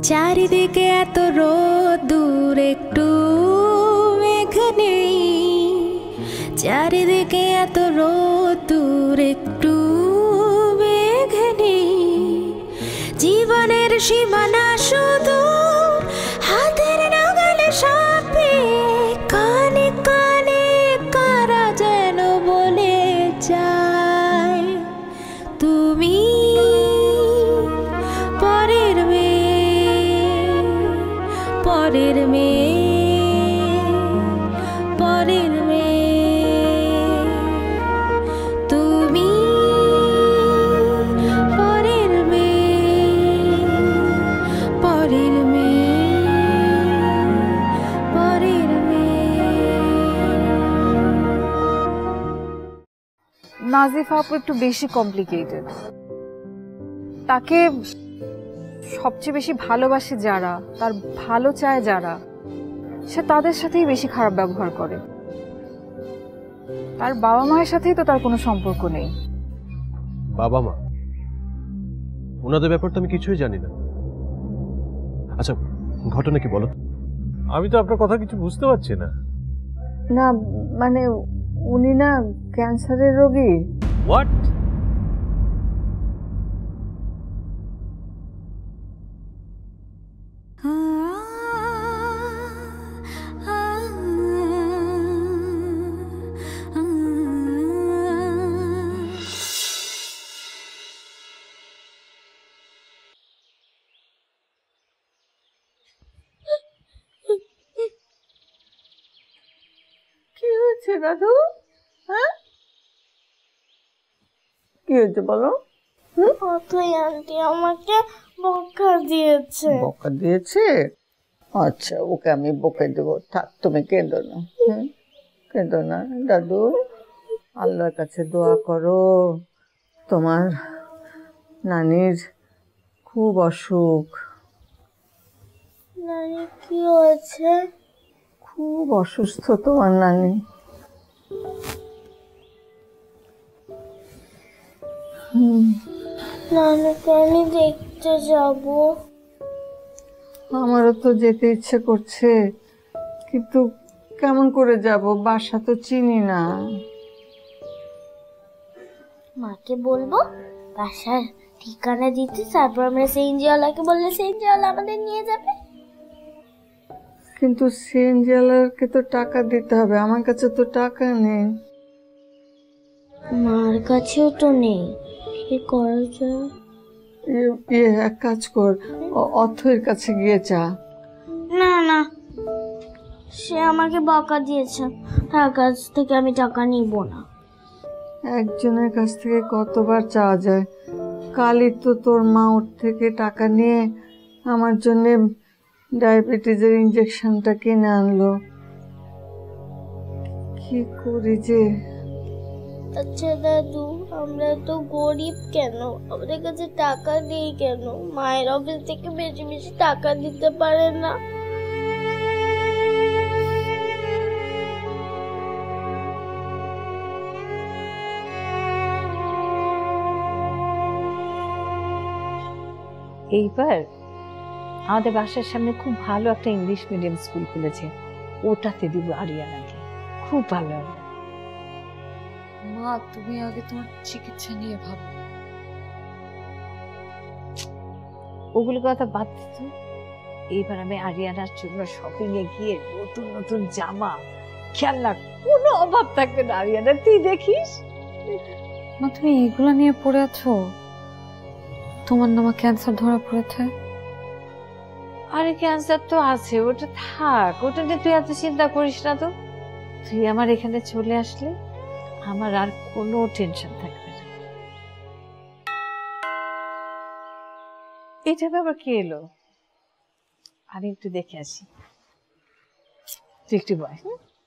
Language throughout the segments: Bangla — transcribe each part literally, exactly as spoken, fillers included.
চারিদিকে এত রোদ্দুর একটু মেঘ নেই, চারিদিকে এত রোদ্দুর একটু মেঘ নেই। জীবনের সীমানা শুধু হাতের নাগালে সাপে, কানে কানে কারা যেন বলে যায় তুমি পরের মেয়ে, পরের মেয়ে, পরের মেয়ে, তুমি পরের মেয়ে, পরের মেয়ে, পরের মেয়ে। নাজিফা আপু একটু বেশি কমপ্লিকেটেড। তাকে সবচেয়ে বেশি ভালোবাসে যারা, তার ভালো চায় যারা, সে তাদের সাথেই বেশি খারাপ ব্যবহার করে। তার বাবা মায়ের সাথেই তো তার কোনো সম্পর্ক নেই। বাবা মা? ওনাদের ব্যাপারে তো আমি কিছুই জানি না। আচ্ছা, ঘটনা কি বলো? আমি তো আপনার কথা কিছু বুঝতে পারছি না। না মানে উনি না ক্যান্সারের রোগী। হোয়াট? কি হয়েছে দাদু? হ্যাঁ কি হয়েছে বলো? অথই আন্টি আমাকে বকা দিয়েছে। বকা দিয়েছে? আচ্ছা, ওকে আমি বকে দেবো। থাক, তুমি কেঁদো না, হুম কেঁদো না দাদু। আল্লাহর কাছে দোয়া করো। তোমার নানির খুব অসুখ। নানি কি হয়েছে? খুব অসুস্থ তোমার নানি। হুম নানিকে আমি দেখতে যাব। আমারও তো যেতে ইচ্ছে করছে, কিন্তু কেমন করে যাব? বাসা তো চিনি না। মাকে বলবো বাসার ঠিকানা দিতে, তারপর আমরা সিএনজিওয়ালাকে বললে সিএনজিওয়ালা আমাদের নিয়ে যাবে। কিন্তু সিএনজিওয়ালাকে তো টাকা দিতে হবে, আমার কাছে তো টাকা নেই। মার কাছেও তো নেই, কি করা যায়? ইয়ে এক কাজ কর, অথয়ের কাছে গিয়ে চা। না না, সে আমাকে বকা দিয়েছে, তার কাছ থেকে আমি টাকা নিব না। একজনের কাছ থেকে কতবার চাওয়া যায়? কালই তো তোর মা ওর থেকে টাকা নিয়ে আমার জন্য ডায়াবেটিসের ইঞ্জেকশনটা কিনে আনলো। কি করি যে? আচ্ছা দাদু, আমরা তো গরিব কেন? আমাদের কাছে টাকা নেই কেন? মায়ের অফিস থেকে বেশি বেশি টাকা দিতে পারে না? এইবার আমাদের বাসার সামনে খুব ভালো একটা ইংলিশ মিডিয়াম স্কুল খুলেছে, ওটাতে দিব আরিয়ানাকে। খুব ভালো হবে। মা তুমি আগে তোমার চিকিৎসা নিয়ে ভাবো। ওগুলো কথা বাদ দিত। এইবার আমি আরিয়ানার জন্য শপিং এ গিয়ে নতুন নতুন জামা, খেলনা, কোনো অভাব থাকবে না আরিয়ানা, তুই দেখিস। মা তুমি এগুলা নিয়ে পড়ে আছো? তোমার নামা ক্যান্সার ধরা পড়েছে। আরে ক্যান্সার তো আছে, ওটা থাক, ওটা নিয়ে তুই এত চিন্তা করিস না তো। তুই আমার এখানে চলে আসলে আমার আর কোনো টেনশন থাকবে না। এটা আবার কি এলো? আমি একটু দেখে আসি, তুই একটু বয়।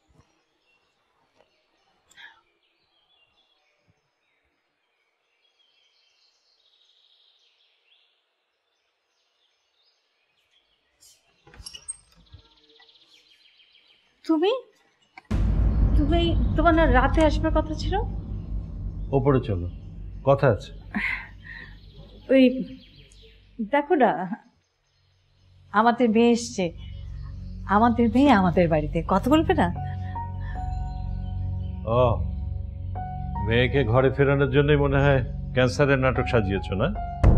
তুমি তুমি তোমার না রাতে আসবার কথা ছিল? ওপরে চলো, কথা আছে। ওই দেখো না, আমাদের মেয়ে এসছে, আমাদের মেয়ে আমাদের বাড়িতে কথা বলবে না? ও, মেয়েকে ঘরে ফেরানোর জন্যই মনে হয় ক্যান্সারের নাটক সাজিয়েছো না?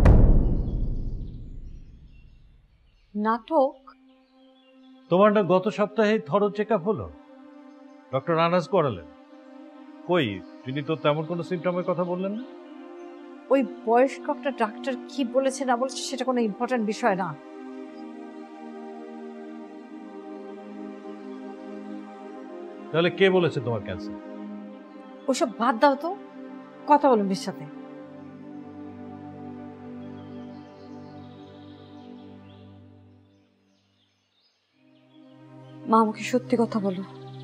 নাটক? তোমার না গত সপ্তাহে থরো চেক আপ হলো, ডক্টর আনাজ করালেন। কই, তিনি তো তেমন কোনো সিমটমের কথা বললেন না। ওই বয়স্ক একটা ডাক্তার কি বলেছে না বলেছে সেটা কোনো ইম্পর্টেন্ট বিষয় না। তাহলে কে বলেছে তোমার ক্যান্সার? ওসব বাদ দাও তো, কথা বলুন মেয়ের সাথে। মা, আমাকে সত্যি কথা বলো।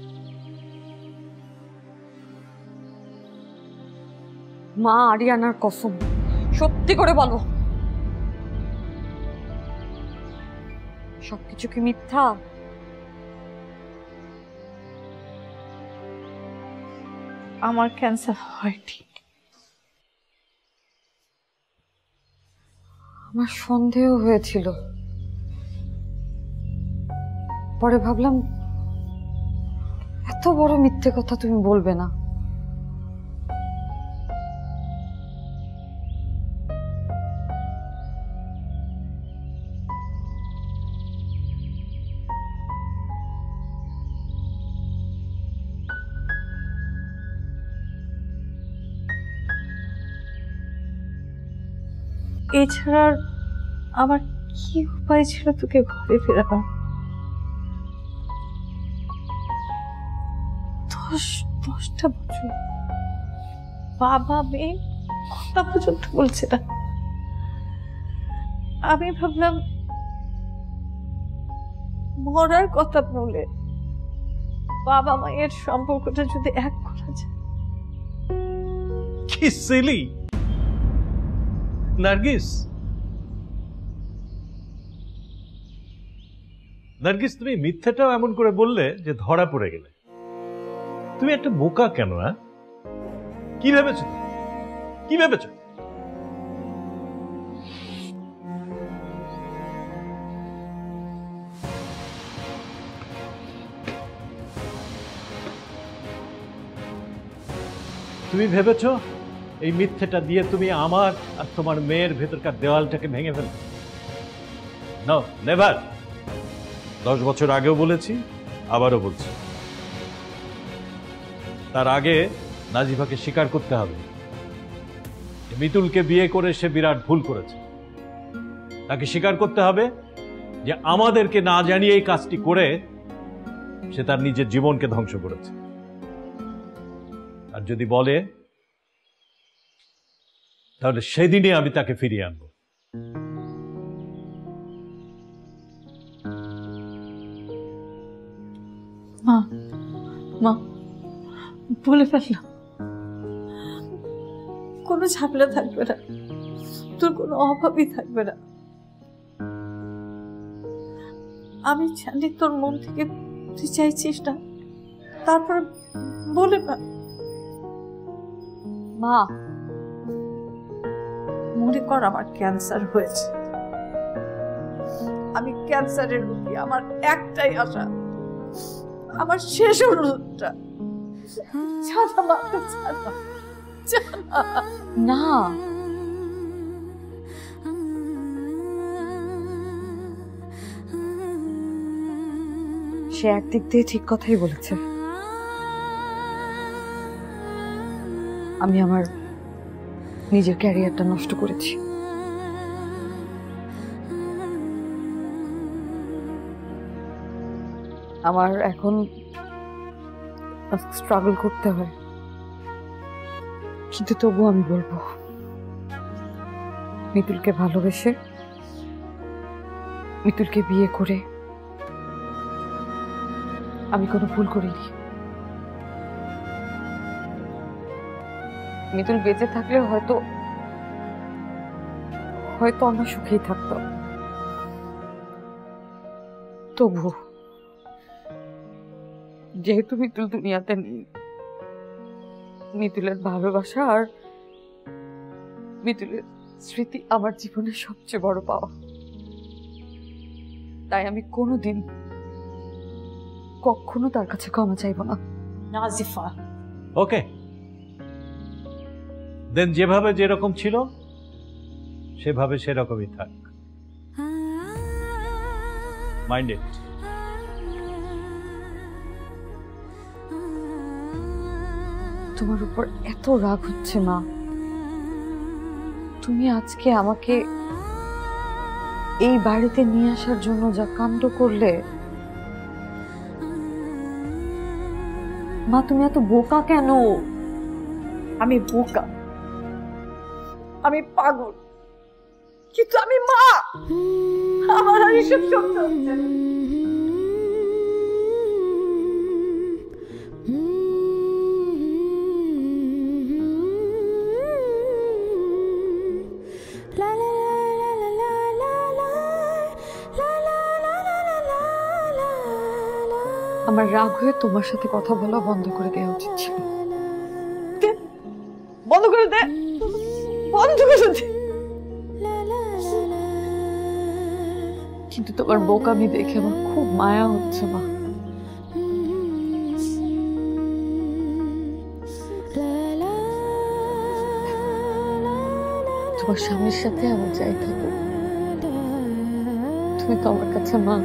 মা, আরিয়ানার কসম, সত্যি করে বলো, সবকিছু কি মিথ্যা? আমার ক্যান্সার হয়নি। আমার সন্দেহ হয়েছিল, পরে ভাবলাম এত বড় মিথ্যে কথা তুমি বলবে না। এছাড়া আমার কি উপায় ছিল তোকে ঘরে ফেরাবার? দশ দশটা বছর বাবা মেয়ে কথা পর্যন্ত বলছে না। আমি ভাবলাম মরার কথা বলে বাবা মায়ের সম্পর্কটা যদি এক করা যায়। কি সিলি নার্গিস, নার্গিস তুমি মিথ্যাটাও এমন করে বললে যে ধরা পড়ে গেলে। তুমি একটা বোকা কেন? হ্যাঁ, কি ভেবেছ? কি ভেবেছ? তুমি ভেবেছ এই মিথ্যেটা দিয়ে তুমি আমার আর তোমার মেয়ের ভেতরকার দেওয়ালটাকে ভেঙে ফেলবে? No, never. দশ বছর আগেও বলেছি, আবারও বলছি, তার আগে নাজিফাকে স্বীকার করতে হবে মিতুলকে বিয়ে করে সে বিরাট ভুল করেছে। তাকে স্বীকার করতে হবে যে আমাদেরকে না জানিয়ে এই কাজটি করে সে তার নিজের জীবনকে ধ্বংস করেছে। আর যদি বলে তাহলে সেদিনই আমি তাকে ফিরিয়ে আনবো। মা, মা, বলে ফেললাম, কোনো ঝামেলা থাকবে না, তোর কোনো অভাবই থাকবে না। আমি জানি তোর মন থেকে তুই চাইছিস না, তারপর বলে না। মা, মনে কর আমার ক্যান্সার হয়েছে, আমি ক্যান্সারের রোগী, আমার একটাই আশা, আমার শেষ অনুরোধটা, না সে একদিক দিয়ে ঠিক কথাই বলেছে। আমি আমার নিজের ক্যারিয়ারটা নষ্ট করেছি। আমার এখন স্ট্রাগল করতে হয়, কিন্তু তবু আমি বলবো মিতুলকে ভালোবেসে মিতুলকে বিয়ে করে আমি কোনো ভুল করিনি। মিতুল বেঁচে থাকলে হয়তো হয়তো আমরা সুখেই থাকতাম, তবু যেহেতু মিতুল দুনিয়াতে নেই, মিতুলের ভালোবাসা আর মিতুলের স্মৃতি আমার জীবনের সবচেয়ে বড় পাওয়া। তাই আমি কোনোদিন কখনো তার কাছে ক্ষমা চাইব না। নাজিফা, ওকে, দেন যেভাবে যেরকম ছিল সেভাবে সেরকমই থাক। Mind it. তোমার উপর এত রাগ হচ্ছে মা, তুমি আজকে আমাকে এই বাড়িতে নিয়ে আসার জন্য যা কাণ্ড করলে, মা তুমি এত বোকা কেন? আমি বোকা, আমি পাগল, কিন্তু আমি মা। আমার আর এসব সহ্য হচ্ছে না। আমার রাগ হয়ে তোমার সাথে কথা বলা বন্ধ করে দেওয়া উচিত ছিল। বন্ধ করে দে, বন্ধ করে দে। কিন্তু তোমার বোকামি দেখে আমার খুব মায়া হচ্ছে মা। তোমার স্বামীর সাথে আমার যাই থাকো, তুমি তো আমার কাছে মা।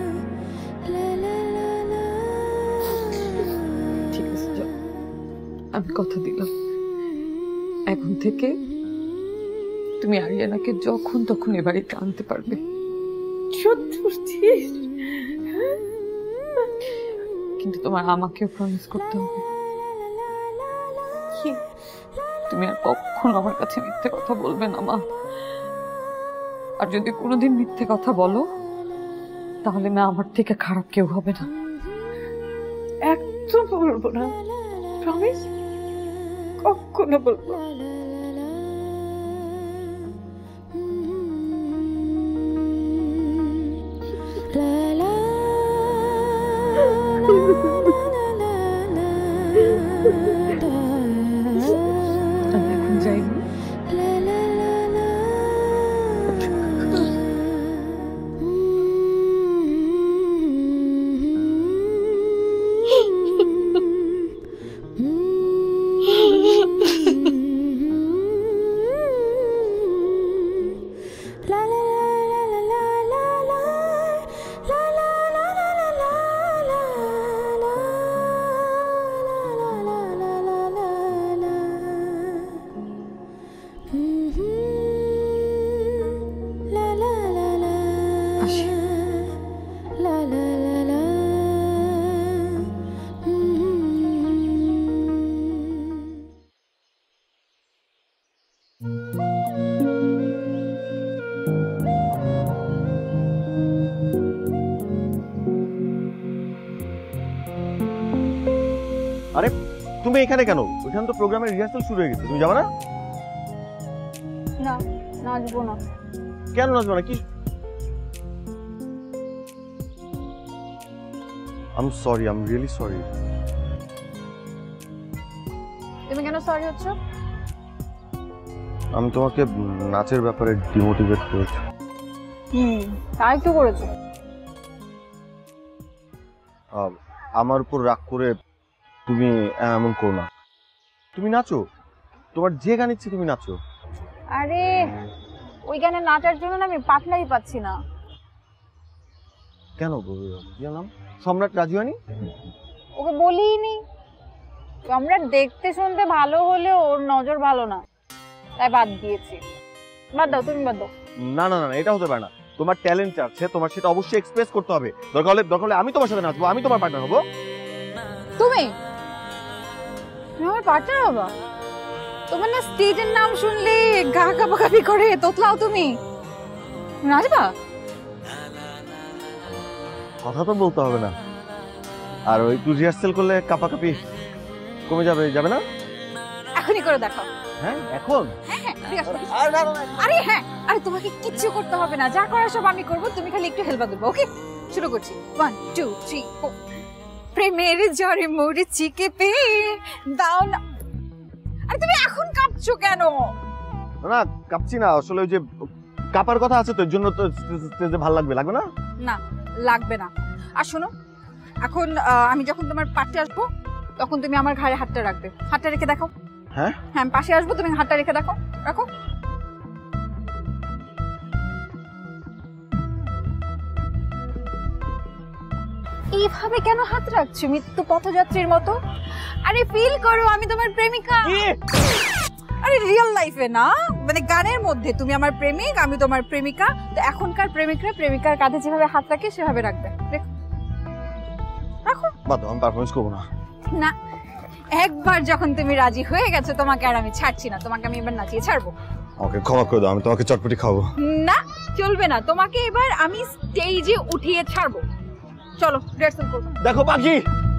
ঠিক আছে, যাও। আমি কথা দিলাম, এখন থেকে তুমি আরিয়ানাকে যখন তখন এ বাড়িতে আনতে পারবে। কিন্তু তোমার আমাকেও প্রমিস করতে হবে, তুমি আর কখনো আমার কাছে মিথ্যে কথা বলবে না মা। আর যদি কোনোদিন মিথ্যে কথা বলো তাহলে মা আমার থেকে খারাপ কেউ হবে না। একদম বলবো না, প্রমিস, কখনো বলবো। আমি এখন যাই না। আসি। আরে তুমি এখানে কেন? ওইখানে তো প্রোগ্রামের রিহার্সাল শুরু হয়ে গেছে, তুমি যাবে না? না, নাচবো না। কেন নাচবে না? কি? I am sorry, I am really sorry. তুমি কেন সরি হচ্ছ? আমি তোমাকে নাচের ব্যাপারে ডিমোটিভেট করেছি। হুম, তাই তো করেছো। আহ, আমার উপর রাগ করে তুমি এমন করো না। তুমি নাচো, তোমার যে গান ইচ্ছে তুমি নাচো। আরে ওই গানে নাচার জন্য না আমি পার্টনারই পাচ্ছি না। কেন? কি নাম? সম্রাট রাজি হয়নি? ওকে বলিনি। সম্রাট দেখতে শুনতে ভালো হলেও ওর নজর ভালো না, তাই বাদ দিয়েছি। বাদ দাও, তুমি বাদ দাও। না না না, এটা হতে পারে না। তোমার ট্যালেন্ট আছে, তোমার সেটা অবশ্যই এক্সপ্রেস করতে হবে। দরকার হলে দরকার হলে আমি তোমার সাথে নাচবো, আমি তোমার পার্টনার হবো। তুমি তুমি আমার পার্টনার হবা? তোমার না স্টেজের নাম শুনলে গা কাঁপাকাঁপি করে, তোতলাও তুমি। নাচবা? কথা তো বলতে হবে না, আর ওই একটু রিহার্সেল করলে কাঁপাকাঁপি কমে যাবে, যাবে না? এখনই করে দেখাও। হ্যাঁ এখন? হ্যাঁ হ্যাঁ, আরে হ্যাঁ, আরে তোমাকে কিচ্ছু করতে হবে না, যা করার সব আমি করবো, তুমি খালি একটু হেল্প দেবো। ওকে, শুরু করছি। One two three four. প্রেমের জ্বরে মরেছি কেঁপে, দাও না। আরে তুমি এখন কাঁপছো কেন? না কাঁপছি না, আসলে ওই যে কাঁপার কথা আছে তো, এর জন্য তো স্টেজে ভালো লাগবে, লাগবে না? না, লাগবে না। আর শোনো, এখন আহ, আমি যখন তোমার পাশে আসবো তখন তুমি আমার ঘাড়ে হাতটা রাখবে। হাতটা রেখে দেখো। হ্যাঁ হ্যাঁ, আমি পাশে আসবো, তুমি হাতটা রেখে দেখো। রাখো। এইভাবে কেন হাত রাখছো মৃত্যু পথযাত্রীর মতো? আরে ফিল করো আমি তোমার প্রেমিকা। আরে রিয়েল লাইফে না, মানে গানের মধ্যে তুমি আমার প্রেমিক, আমি তোমার প্রেমিকা। তো এখনকার প্রেমিকরা প্রেমিকার কাঁধে যেভাবে হাত রাখে সেভাবে রাখবে। রাখো। বাদ, আমি পারফরমেন্স করবো না। না, একবার যখন তুমি রাজি হয়ে গেছো তোমাকে আর আমি ছাড়ছি না, তোমাকে আমি এবার নাচিয়ে ছাড়বো। আমাকে ক্ষমা করে দাও, আমি তোমাকে চটপটি খাবো। না, চলবে না, তোমাকে এবার আমি স্টেজে উঠিয়ে ছাড়বো। চলো রিহার্সাল করবো। দেখো পাখি।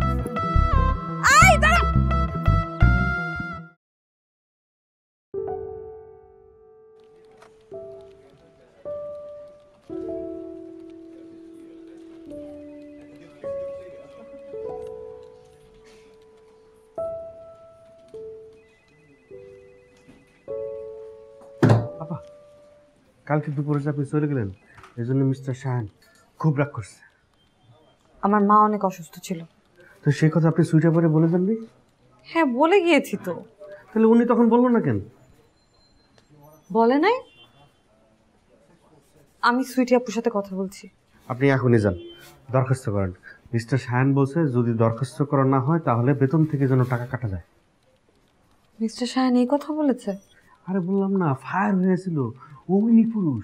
আই দাঁড়া। কালকে দুপুরে যে আপনি চলে গেলেন এই জন্য মিস্টার শাহান খুব রাগ করছে। আমার মা অনেক অসুস্থ ছিল। তো সেই কথা আপনি সুইটা পরে বলে দেননি? হ্যাঁ বলে গিয়েছি তো। তাহলে উনি তখন বললো না কেন? বলে নাই, আমি সুইটি আপুর সাথে কথা বলছি। আপনি এখনই যান, দরখাস্ত করেন। মিস্টার শাহান বলছে যদি দরখাস্ত করা না হয় তাহলে বেতন থেকে যেন টাকা কাটা যায়। মিস্টার শাহান এই কথা বলেছে? আরে বললাম না, ফায়ার হয়েছিল, অগ্নি পুরুষ।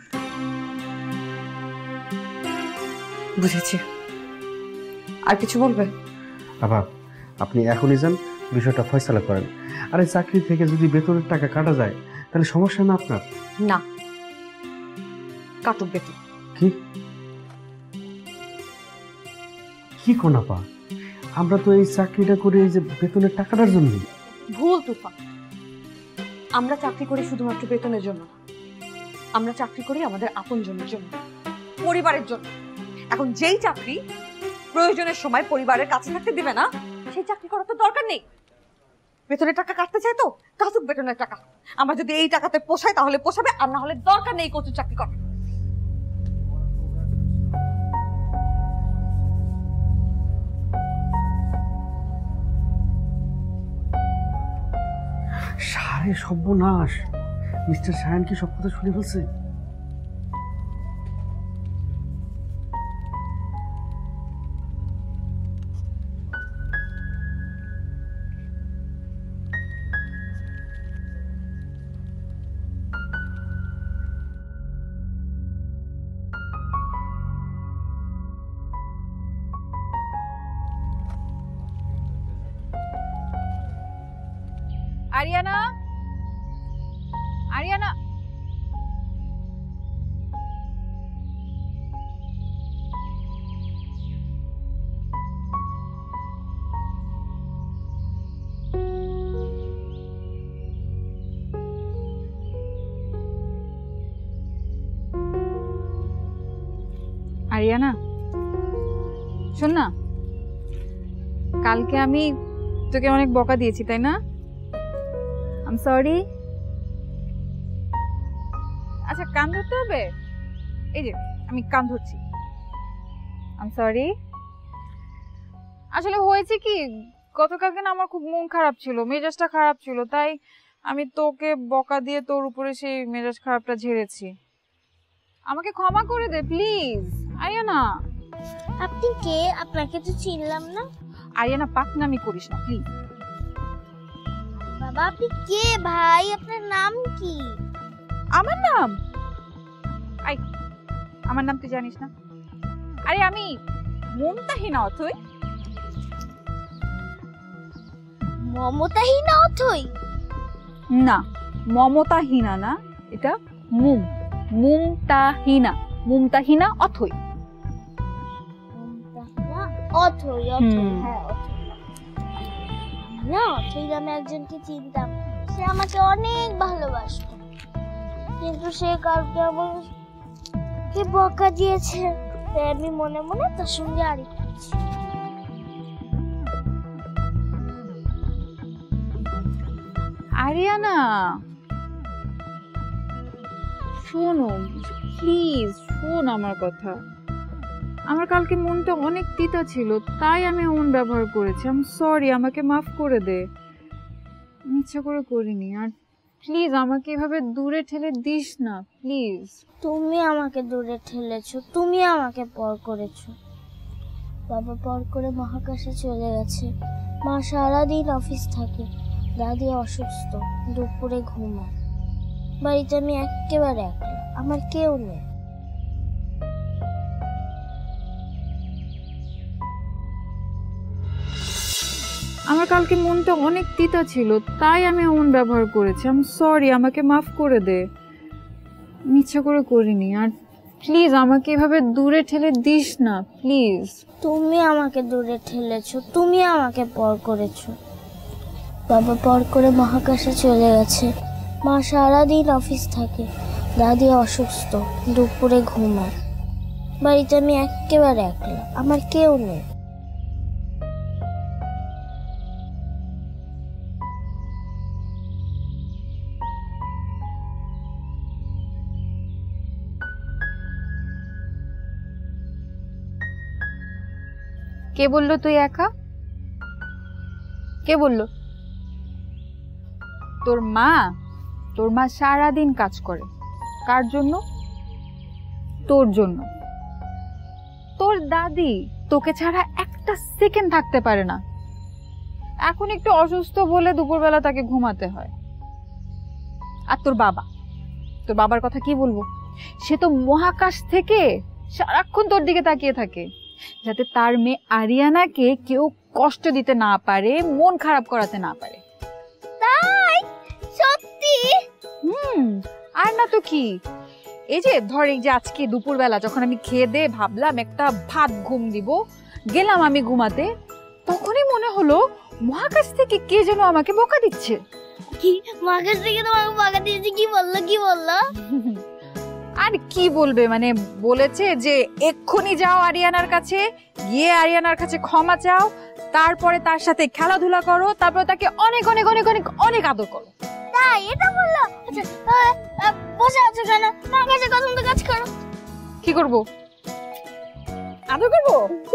বুঝেছি। আর কিছু বলবে? বাবা আপনি এখনই যান, বিষয়টা ফয়সালা করেন। আরে চাকরি থেকে যদি বেতনের টাকা কাটা যায় তাহলে সমস্যা না আপনার? না, কাটুক বেতন। কি কি কোনা পা, আমরা তো এই চাকরিটা করি এই যে বেতনের টাকাটার জন্য। ভুল তুফান, আমরা চাকরি করি শুধুমাত্র বেতনের জন্য না, আমরা চাকরি করি আমাদের আপনজনের জন্য, পরিবারের জন্য। এখন যেই চাকরি প্রয়োজনের সময় পরিবারের কাছে থাকতে দিবে না, সেই চাকরি করার তো দরকার নেই। বেতনের টাকা কাটতে চাই তো কাটুক বেতনের টাকা। আমরা যদি এই টাকাতে পোষায় তাহলে পোষাবে, আর না হলে দরকার নেই কচুর চাকরি করা। সারে সর্বনাশ, মিস্টার শাহান কি সব কথা শুনে ফেলছে? আরিয়ানা, আরিয়ানা, আরিয়ানা শোন না, কালকে আমি তোকে অনেক বকা দিয়েছি তাই না? I am sorry. আচ্ছা কান ধরতে হবে, এই যে আমি কান ধরছি। I am sorry. আসলে হয়েছে কি, গতকালকে না আমার খুব মন খারাপ ছিল, মেজাজটা খারাপ ছিল, তাই আমি তোকে বকা দিয়ে তোর উপরে সেই মেজাজ খারাপটা ঝেড়েছি। আমাকে ক্ষমা করে দে প্লিজ। আরিয়ানা। আপনি কে? আপনাকে তো চিনলাম না। আরিয়ানা পাকনামি করিস না প্লিজ। বাবা আপনি কে ভাই? আপনার নাম কি? আমার নাম? আই আমার নাম তুই জানিস না? আরে আমি মমতাহীনা অথই। মমতাহীনা অথই? না, মমতাহীনা না, এটা মুম মুমতাহীনা মুমতাহীনা অথই। মুমতাহীনা অথই, অথই, হ্যাঁ অথই। না, অথই নামে একজনকে চিনতাম, সে আমাকে অনেক ভালোবাসতো, কিন্তু সে কাউকে আমাকে বকা দিয়েছে, তাই আমি মনে মনে তার সঙ্গে আড়ি পেয়েছি। আরিয়ানা শোনো প্লিজ, শোন আমার কথা। আমার কালকে মনটা অনেক তিতা ছিল, তাই আমি এমন ব্যবহার করেছি। আমি সরি, আমাকে মাফ করে দে। ইচ্ছা করে করিনি। আর প্লিজ আমাকে এভাবে দূরে ঠেলে দিস না প্লিজ। তুমি আমাকে দূরে ঠেলেছো, তুমি আমাকে পর করেছো। বাবা পর করে মহাকাশে চলে গেছে, মা সারাদিন অফিস থাকে, দাদি অসুস্থ, দুপুরে ঘুমায়। বাড়িতে আমি একেবারে একলা, আমার কেউ নেই। আমার কালকে মনটা অনেক তিতা ছিল, তাই আমি এমন ব্যবহার করেছি। আমি সরি, আমাকে মাফ করে দে। ইচ্ছা করে করিনি। আর প্লিজ আমাকে এভাবে দূরে ঠেলে দিস না প্লিজ। তুমি আমাকে দূরে ঠেলেছো, তুমি আমাকে পর করেছো। বাবা পর করে মহাকাশে চলে গেছে, মা সারাদিন অফিস থাকে, দাদি অসুস্থ, দুপুরে ঘুমায়। বাড়িতে আমি একেবারে একলা, আমার কেউ নেই। কে বললো তুই একা? কে বললো? তোর মা। তোর মা সারাদিন কাজ করে। কার জন্য? তোর জন্য। তোর দাদি তোকে ছাড়া একটা সেকেন্ড থাকতে পারে না। এখন একটু অসুস্থ বলে দুপুরবেলা তাকে ঘুমাতে হয়। আর তোর বাবা, তোর বাবার কথা কি বলবো? সে তো মহাকাশ থেকে সারাক্ষণ তোর দিকে তাকিয়ে থাকে, যাতে তার মেয়ে আরিয়ানাকে কেউ কষ্ট দিতে না পারে, মন খারাপ করাতে না পারে। তাই? সত্যি? হুম, আর না তো কি। এই যে ধর, এই যে আজকে দুপুরবেলা যখন আমি খেয়ে দিয়ে ভাবলাম একটা ভাত ঘুম দিব, গেলাম আমি ঘুমাতে, তখনই মনে হলো মহাকাশ থেকে কে যেন আমাকে বকা দিচ্ছে। কি মহাকাশ থেকে তোমাকে বকা দিয়েছে? কি বললো কি বললো? আর কি বলবে, মানে বলেছে যে এক্ষুনি যাও আরিয়ানার কাছে, গিয়ে আরিয়ানার কাছে ক্ষমা চাও, তারপরে তার সাথে খেলাধুলা করো, তারপরে তাকে অনেক অনেক অনেক অনেক অনেক আদর করো। তাই এটা বললো? আচ্ছা বসে আছো কেন? মহাকাশে কত মতো কাজ করো। কি করব? আদর করবো?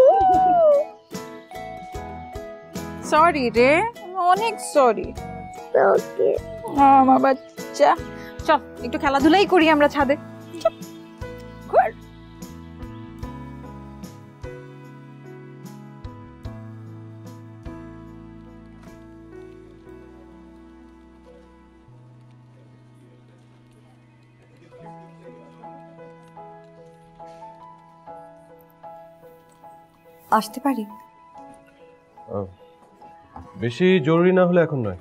সরি রে, অনেক সরি। ওকে আমার বাচ্চা, চল একটু খেলাধুলাই করি আমরা ছাদে। আসতে পারি? বেশি জরুরি না হলে এখন নয়।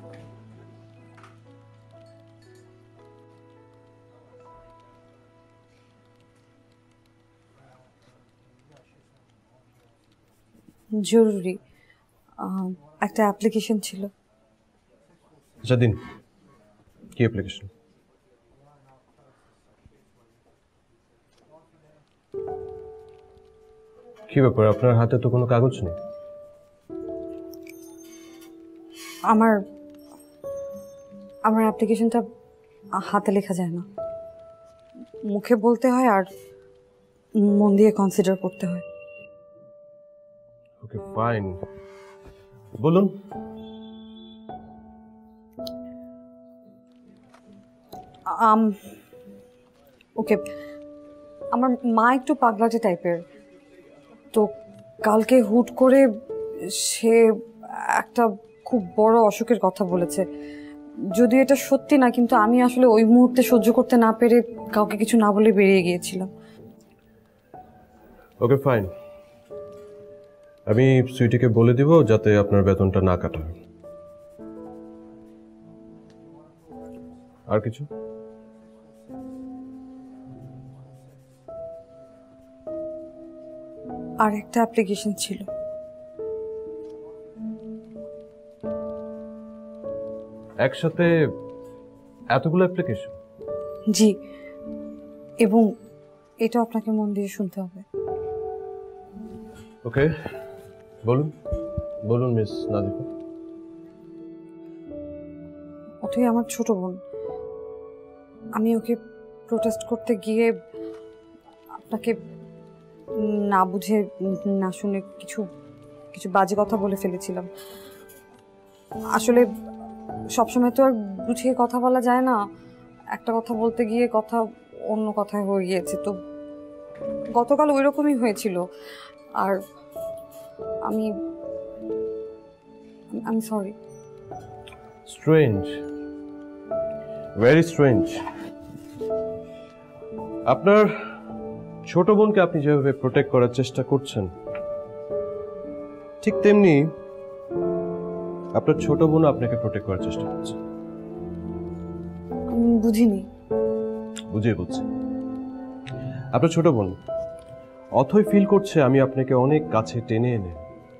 জরুরি, একটা অ্যাপ্লিকেশন ছিল। আচ্ছা দিন, কি অ্যাপ্লিকেশন? কি ব্যাপার, আপনার হাতে তো কোনো কাগজ নেই? আমার আমার অ্যাপ্লিকেশনটা হাতে লেখা যায় না, মুখে বলতে হয় আর মন দিয়ে কনসিডার করতে হয়। ওকে ফাইন, বলুন। আম ওকে, আমার মা একটু পাগলাটে টাইপের, তো কালকে হুট করে সে একটা খুব বড় অসুখের কথা বলেছে। যদিও এটা সত্যি না, কিন্তু আমি আসলে ওই মুহূর্তে সহ্য করতে না পেরে কাউকে কিছু না বলে বেরিয়ে গিয়েছিলাম। ওকে ফাইন, আমি সুইটিকে বলে দিব যাতে আপনার বেতনটা না কাটা হয়। আর কিছু? আর একটা অ্যাপ্লিকেশন ছিল। একসাথে এতগুলো অ্যাপ্লিকেশন? জি, এবং এটা আপনাকে মন দিয়ে শুনতে হবে। ওকে বলুন, বলুন মিস নাজিফা। ওটাই আমার ছোট বোন। আমি ওকে প্রোটেস্ট করতে গিয়ে আপনাকে না বুঝে না শুনে কিছু কিছু বাজে কথা বলে ফেলেছিলাম। আসলে সবসময় তো আর বুঝিয়ে কথা বলা যায় না, একটা কথা বলতে গিয়ে কথা অন্য কথায় হয়ে গিয়েছে। তো গতকাল ওই রকমই হয়েছিল। আর আমি আমি সরি। Strange, very strange. আপনার ছোট বোনকে আপনি যেভাবে প্রোটেক্ট করার চেষ্টা করছেন, ঠিক তেমনি আপনার ছোট বোন আপনাকে প্রোটেক্ট করার চেষ্টা করছে। আমি বুঝিনি। বুঝিয়ে বলছি, আপনার ছোট বোন অথই ফিল করছে আমি আপনাকে অনেক কাছে টেনে এনে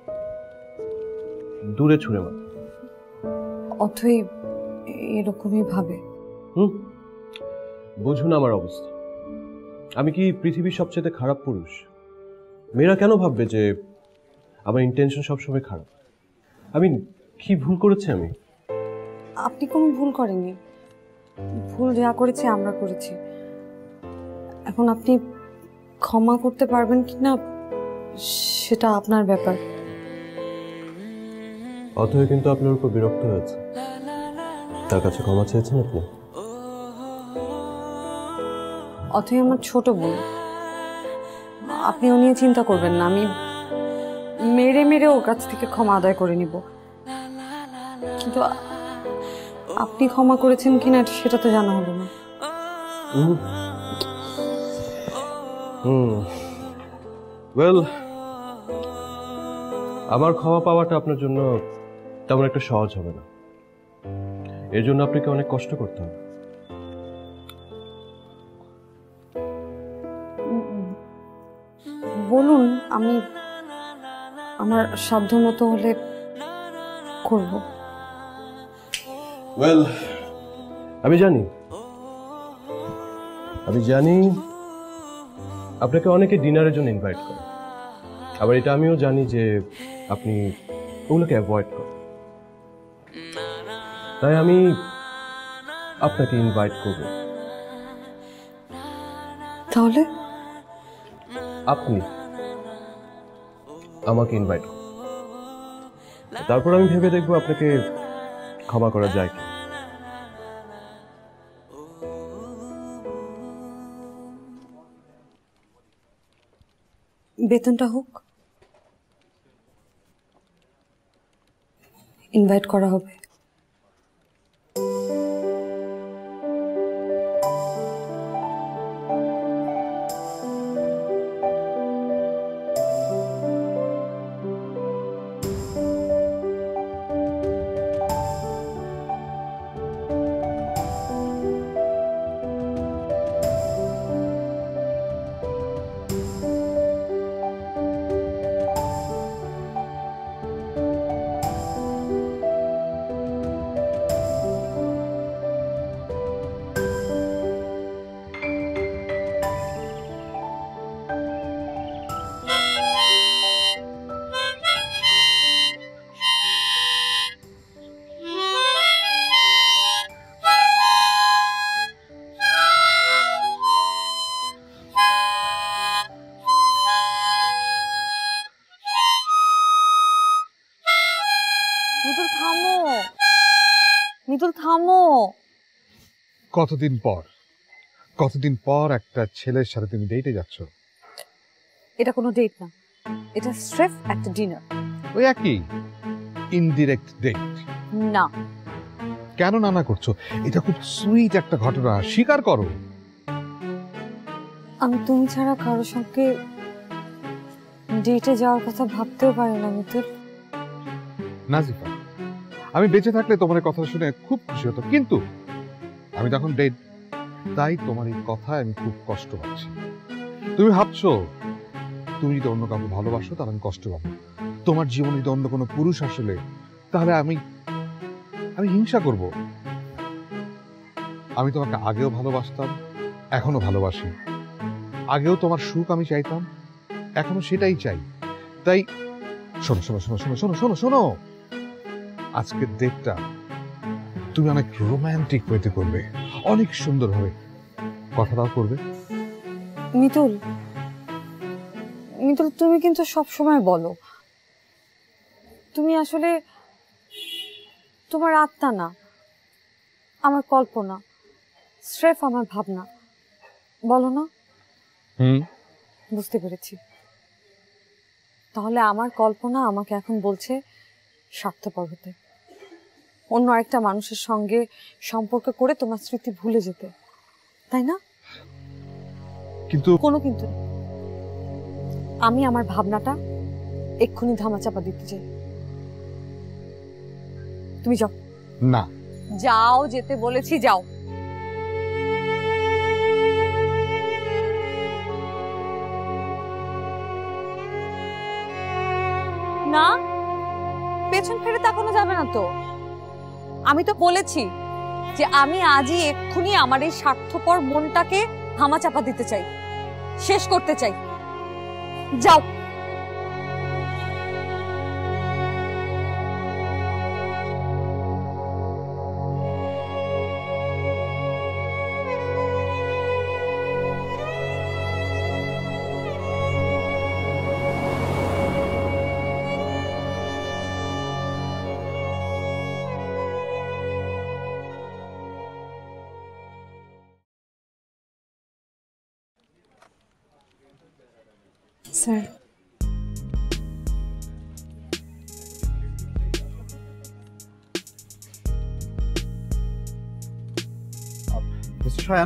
দূরে ছুঁড়ে মার। অথই এরকমই ভাবে। হুম, বুঝুন আমার অবস্থা। আমি কি পৃথিবীর সবচেয়ে খারাপ পুরুষ? মেয়েরা কেন ভাববে যে আমার ইন্টেনশন সবসময় খারাপ? আমি কি ভুল করেছি? আমি আপনি কোনো ভুল করেননি। ভুল যা করেছি আমরা করেছি। এখন আপনি ক্ষমা করতে পারবেন কিনা সেটা আপনার ব্যাপার। অথই কিন্তু আপনার উপর বিরক্ত হয়েছে, তার কাছে ক্ষমা চেয়েছেন আপনি? অথই আমার ছোট বোন, আপনি ও নিয়ে চিন্তা করবেন না। আমি মেরে মেরে ওর কাছ থেকে ক্ষমা আদায় করে নিব। কিন্তু আপনি ক্ষমা করেছেন কিনা সেটা তো জানা হলো না। হুম, ওয়েল, আমার ক্ষমা পাওয়াটা আপনার জন্য তেমন একটা সহজ হবে না। এর জন্য আপনাকে অনেক কষ্ট করতে হবে। বলুন, আমি আমার সাধ্য মতো হলে করব। ওয়েল, আমি জানি আমি জানি আপনাকে অনেকে ডিনারের জন্য ইনভাইট করে। আবার এটা আমিও জানি যে আপনি ওগুলোকে অ্যাভয়েড করেন। তাই আমি আপনাকে ইনভাইট করব। তাহলে আপনি আমাকে ইনভাইট করুন, তারপর আমি ভেবে দেখবো আপনাকে ক্ষমা করা যায় কি। বেতনটা হোক, ইনভাইট করা হবে। মিতুল থামো, মিতুল থামো। কতদিন পর কতদিন পর একটা ছেলের সাথে তুমি ডেটে যাচ্ছ? এটা কোনো ডেট না, এটা স্রেফ একটা ডিনার। ওই একই ইনডিরেক্ট ডেট। না। কেন নানা করছো? এটা খুব সুইট একটা ঘটনা, স্বীকার করো। আমি তুমি ছাড়া কারোর সঙ্গে ডেটে যাওয়ার কথা ভাবতেও পারি না মিতুল। নাজিফা, আমি বেঁচে থাকলে তোমার এই কথা শুনে খুব খুশি হতো, কিন্তু আমি তখন ডেড। তাই তোমার এই কথায় আমি খুব কষ্ট পাচ্ছি। তুমি ভাবছো তুমি যদি অন্য কাউকে ভালোবাসো তাহলে আমি কষ্ট পাবো। তোমার জীবনে যদি অন্য কোনো পুরুষ আসলে, তাহলে আমি আমি হিংসা করব। আমি তোমাকে আগেও ভালোবাসতাম, এখনো ভালোবাসি। আগেও তোমার সুখ আমি চাইতাম, এখনো সেটাই চাই। তাই শোনো শোনো শোনো শোনো শোনো শোনো শোনো আজকের ডেটটা তুমি অনেক রোমান্টিক ওয়েতে করবে, অনেক সুন্দর হবে। কথাটাও করবে। মিতুল, মিতুল, তুমি কিন্তু সব সময় বলো তুমি আসলে তোমার আত্মা না, আমার কল্পনা, স্রেফ আমার ভাবনা, বলো না? হুম, বুঝতে পেরেছি। তাহলে আমার কল্পনা আমাকে এখন বলছে স্বার্থপর হতে, অন্য আরেকটা মানুষের সঙ্গে সম্পর্ক করে তোমার স্মৃতি ভুলে যেতে, তাই না? কিন্তু কোনো কিন্তু নেই। আমি আমার ভাবনাটা এক্ষুনি ধামাচাপা দিতে চাই। তুমি যাও। না, যাও, যেতে বলেছি, যাও। না, পেছন ফিরে তাকানো যাবে না তো। আমি তো বলেছি যে আমি আজই এক্ষুনি আমার এই স্বার্থপর মনটাকে ধামাচাপা দিতে চাই, শেষ করতে চাই। যাও। Sir, mister Shayan,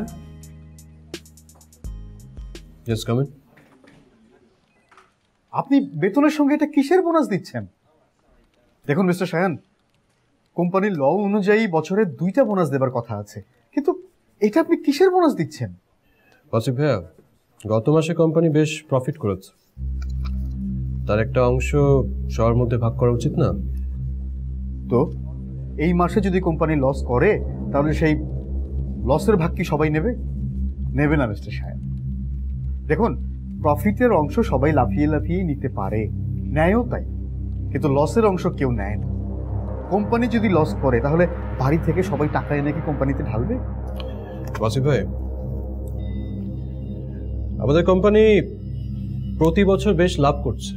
yes, come in. আপনি বেতনের সঙ্গে এটা কিসের বোনাস দিচ্ছেন? দেখুন মিস্টার শায়ান, কোম্পানির ল অনুযায়ী বছরে দুইটা বোনাস দেবার কথা আছে, কিন্তু এটা আপনি কিসের বোনাস দিচ্ছেন? ওয়াসিফ ভাইয়া, গত মাসে কোম্পানি বেশ প্রফিট করেছে, তার একটা অংশ সবার মধ্যে ভাগ করা উচিত না? তো এই মাসে যদি কোম্পানি লস করে তাহলে সেই লসের ভাগ কি সবাই নেবে? নেবে না মিস্টার শায়ান। দেখুন, প্রফিটের অংশ সবাই লাফিয়ে লাফিয়ে নিতে পারে, নেয়ও তাই, কিন্তু লসের অংশ কেউ নেয় না। কোম্পানি যদি লস করে তাহলে বাড়ি থেকে সবাই টাকা এনে কি কোম্পানিতে ঢালবে? ওয়াসিফ ভাই, আমাদের কোম্পানি প্রতি বছর বেশ লাভ করছে,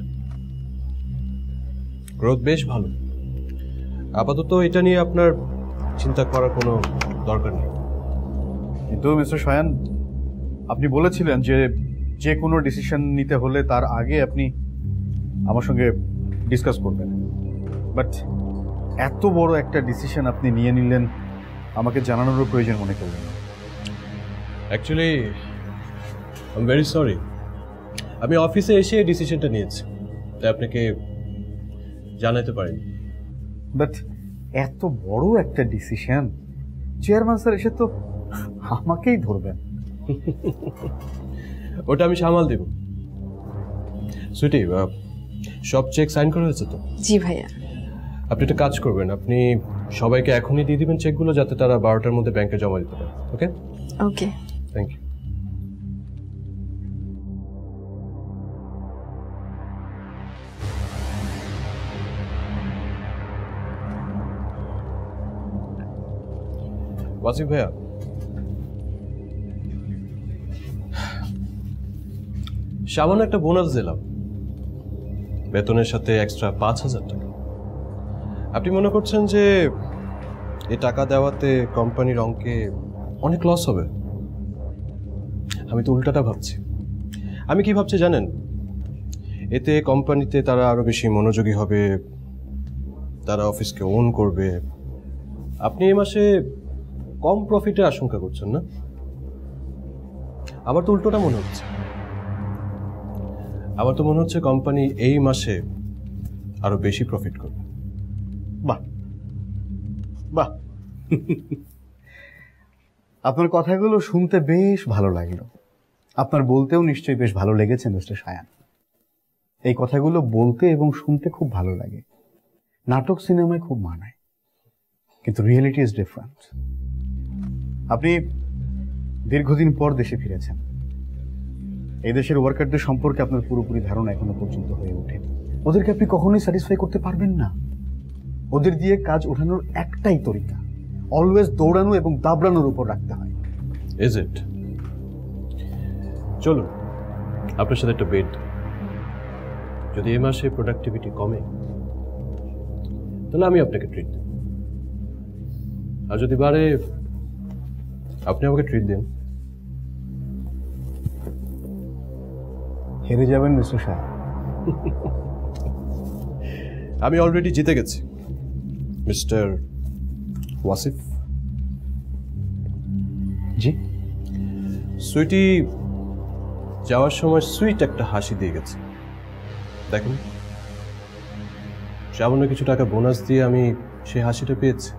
গ্রোথ বেশ ভালো। আপাতত এটা নিয়ে আপনার চিন্তা করার কোনো দরকার নেই। কিন্তু মিস্টার শায়ান, আপনি বলেছিলেন যে যে কোনো ডিসিশন নিতে হলে তার আগে আপনি আমার সঙ্গে ডিসকাস করবেন, বাট এত বড় একটা ডিসিশন আপনি নিয়ে নিলেন, আমাকে জানানোরও প্রয়োজন মনে করলেন? Actually I am very sorry, আমি অফিসে এসে ডিসিশনটা নিয়েছি, তাই আপনাকে জানাতে পারিনি। বাট এত বড় একটা ডিসিশন, চেয়ারম্যান স্যার এসে তো আমাকেই ধরবেন। ওটা আমি সামাল দেব। সুইটি, সব চেক সাইন করা হয়েছে তো? জি ভাইয়া। আপনি একটা কাজ করবেন, আপনি সবাইকে এখনই দিয়ে দিবেন চেকগুলো, যাতে তারা বারোটার মধ্যে ব্যাংকে জমা দিতে পারে। Okay okay, thank you. Wasif ভাইয়া, সামান্য একটা বোনাস দিলাম, বেতনের সাথে এক্সট্রা পাঁচ হাজার টাকা। আপনি মনে করছেন যে এই টাকা দেওয়াতে কোম্পানির অঙ্কে অনেক লস হবে? আমি তো উল্টাটা ভাবছি। আমি কি ভাবছি জানেন? এতে কোম্পানিতে তারা আরো বেশি মনোযোগী হবে, তারা অফিসকে ওন করবে। আপনি এই মাসে কম প্রফিটের আশঙ্কা করছেন না? আমার তো উল্টোটা মনে হচ্ছে। আমার তো মনে হচ্ছে কোম্পানি এই মাসে আরো বেশি প্রফিট করবে। বাহ বাহ, আপনার কথাগুলো শুনতে বেশ ভালো লাগলো। আপনার বলতেও নিশ্চয়ই বেশ ভালো লেগেছে মিস্টার শায়ান। এই কথাগুলো বলতে এবং শুনতে খুব ভালো লাগে, নাটক সিনেমায় খুব মানায়, কিন্তু রিয়েলিটি ইজ ডিফারেন্ট। আপনি দীর্ঘদিন পর দেশে ফিরেছেন। এই দেশের ওয়ার্কারদের সম্পর্কে আপনার পুরোপুরি ধারণা এখনো পর্যন্ত হয়ে ওঠেনি। ওদেরকে আপনি কখনোই স্যাটিসফাই করতে পারবেন না। ওদের দিয়ে কাজ ওঠানোর একটাই তরিকা, অলওয়েজ দৌড়ানো এবং দাবড়ানোর উপর রাখতে হয়। Is it? চলুন আপনার সাথে একটা বেড। যদি এই মাসে প্রোডাক্টিভিটি কমে তাহলে আমি আপনাকে ট্রিট দেব, আর যদি বাড়ে আপনি আমাকে ট্রিট দেন। হেরে যাবেন মিস্টার শাহ। আমি অলরেডি জিতে গেছি মিস্টার ওয়াসিফ। জি। সুইটি যাওয়ার সময় সুইট একটা হাসি দিয়ে গেছে, দেখেন সামান্য কিছু টাকা বোনাস দিয়ে আমি সেই হাসিটা পেয়েছি।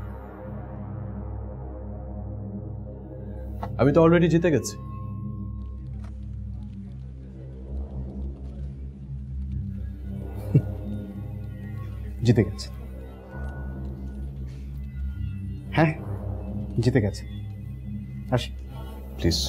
আমি তো অলরেডি জিতে গেছি। জিতে গেছে, হ্যাঁ জিতে গেছে। আসি প্লিজ।